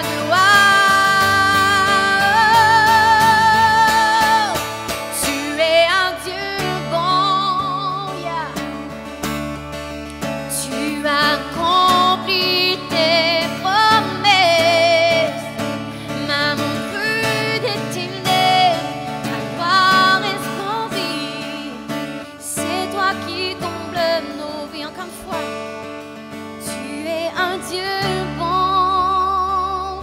gloire. Tu es un Dieu bon, yeah. Tu accomplis tes promesses, même au creux des ténèbres, ta gloire resplendit, c'est toi qui combles nos vies. Encore une fois, tu es un Dieu bon,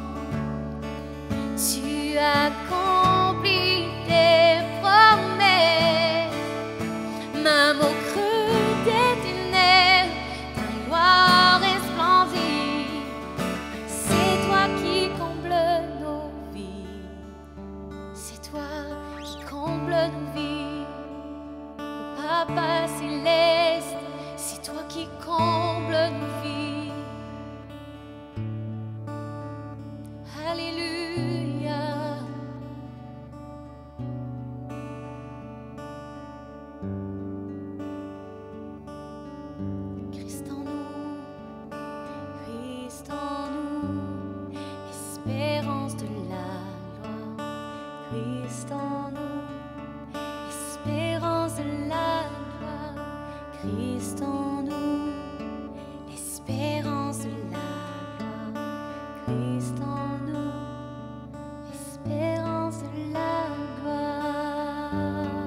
tu accomplis tes promesses, même au creux des ténèbres, ta gloire resplendit, c'est toi qui combles nos vies, c'est toi qui combles nos vies, Papa céleste, c'est toi qui combles nos vies. Alléluia. Christ en nous, Christ en nous, espérance de la gloire, Christ en nous, espérance de la gloire, Christ en nous, l'espérance de la gloire, Christ en nous, espérance de la gloire.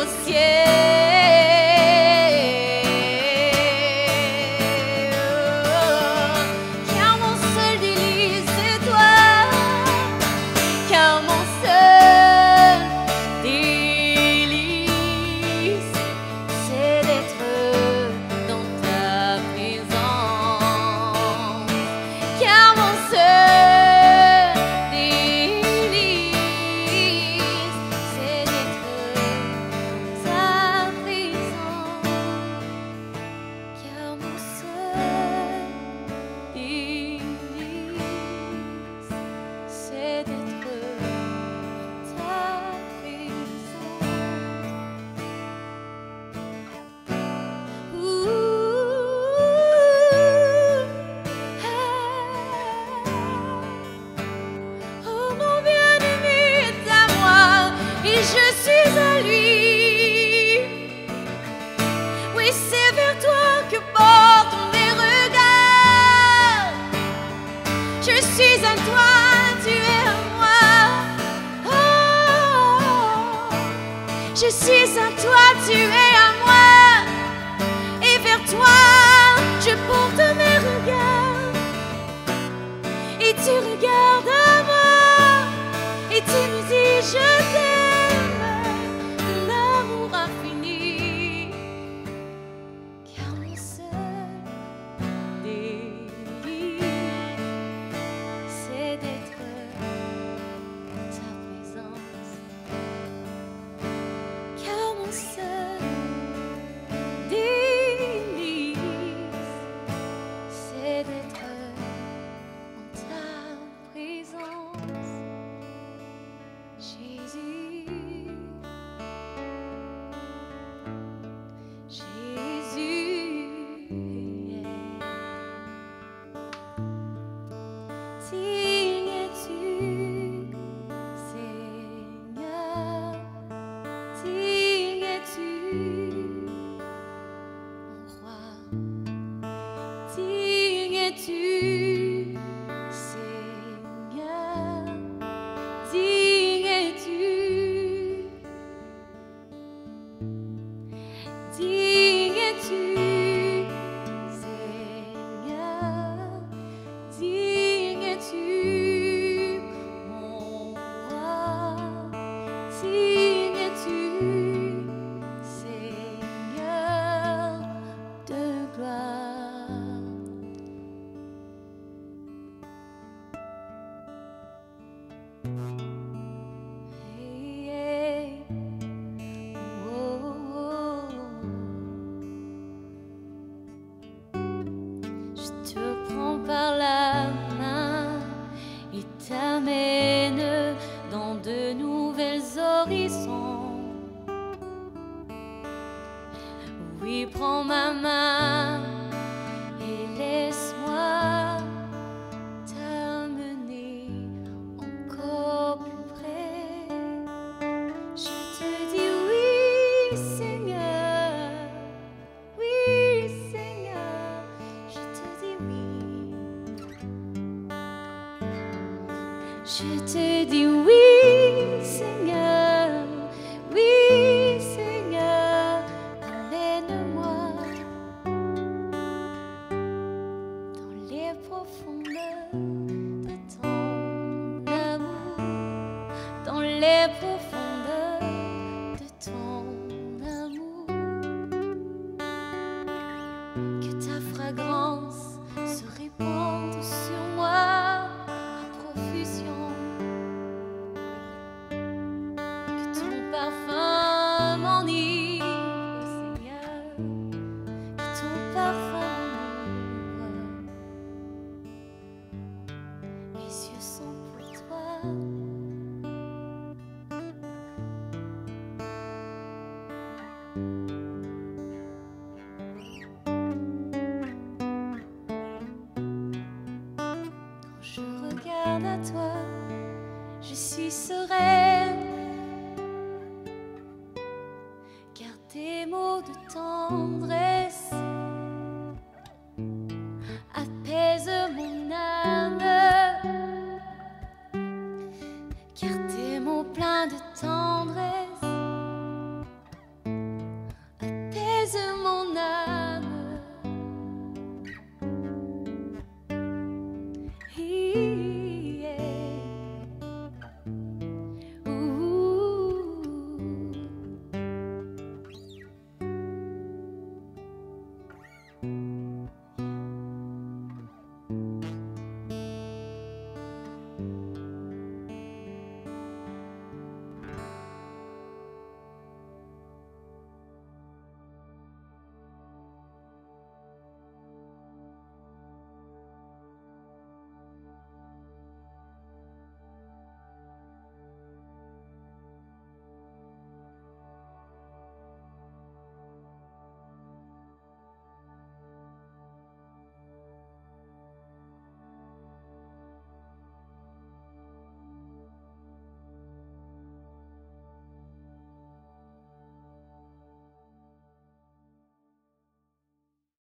au ciel. Car mon seul délice c'est toi, car mon seul délice c'est d'être dans ta présence. Car mon seul délice c'est d'être dans ta présence. Car mon seul délice c'est d'être dans ta présence. Ouh, ah. Oh mon bien-aimé est à moi et je suis à lui. Oui, c'est vers toi que portent mes regards. Je suis à toi, tu es à moi. Oh, je suis à toi, tu es à moi. Et vers toi, je porte mes regards. Et tu regardes à moi. Et tu me dis, je t'aime. Ton amour infini. Car mon seul délice c'est d'être dans ta présence. Car mon seul délice c'est d'être dans ta présence. Jésus, Jésus, digne es-tu, Seigneur, digne es-tu, mon roi, digne es-tu, Seigneur, digne es-tu, digne es-tu, Seigneur, digne es-tu, mon roi, digne es-tu, Seigneur de gloire. Hey, hey. Oh, oh, oh. Je te prends par la main et t'amène dans de nouvelles horizons. Oui, prends ma main et laisse-moi t'amener encore plus près. Je te dis oui, Seigneur, oui, Seigneur, je te dis oui. Je te dis oui, Seigneur, oui, Seigneur, emmène-moi dans les profondeurs de ton amour, dans les profondeurs de ton amour. Que ta fragrance se répande sur moi à profusion. Que ton parfum m'enivre, Seigneur. Que ton parfum m'enivre. Mes yeux sont pour toi. Quand je regarde à toi, je suis sereine. Car tes mots de tendresse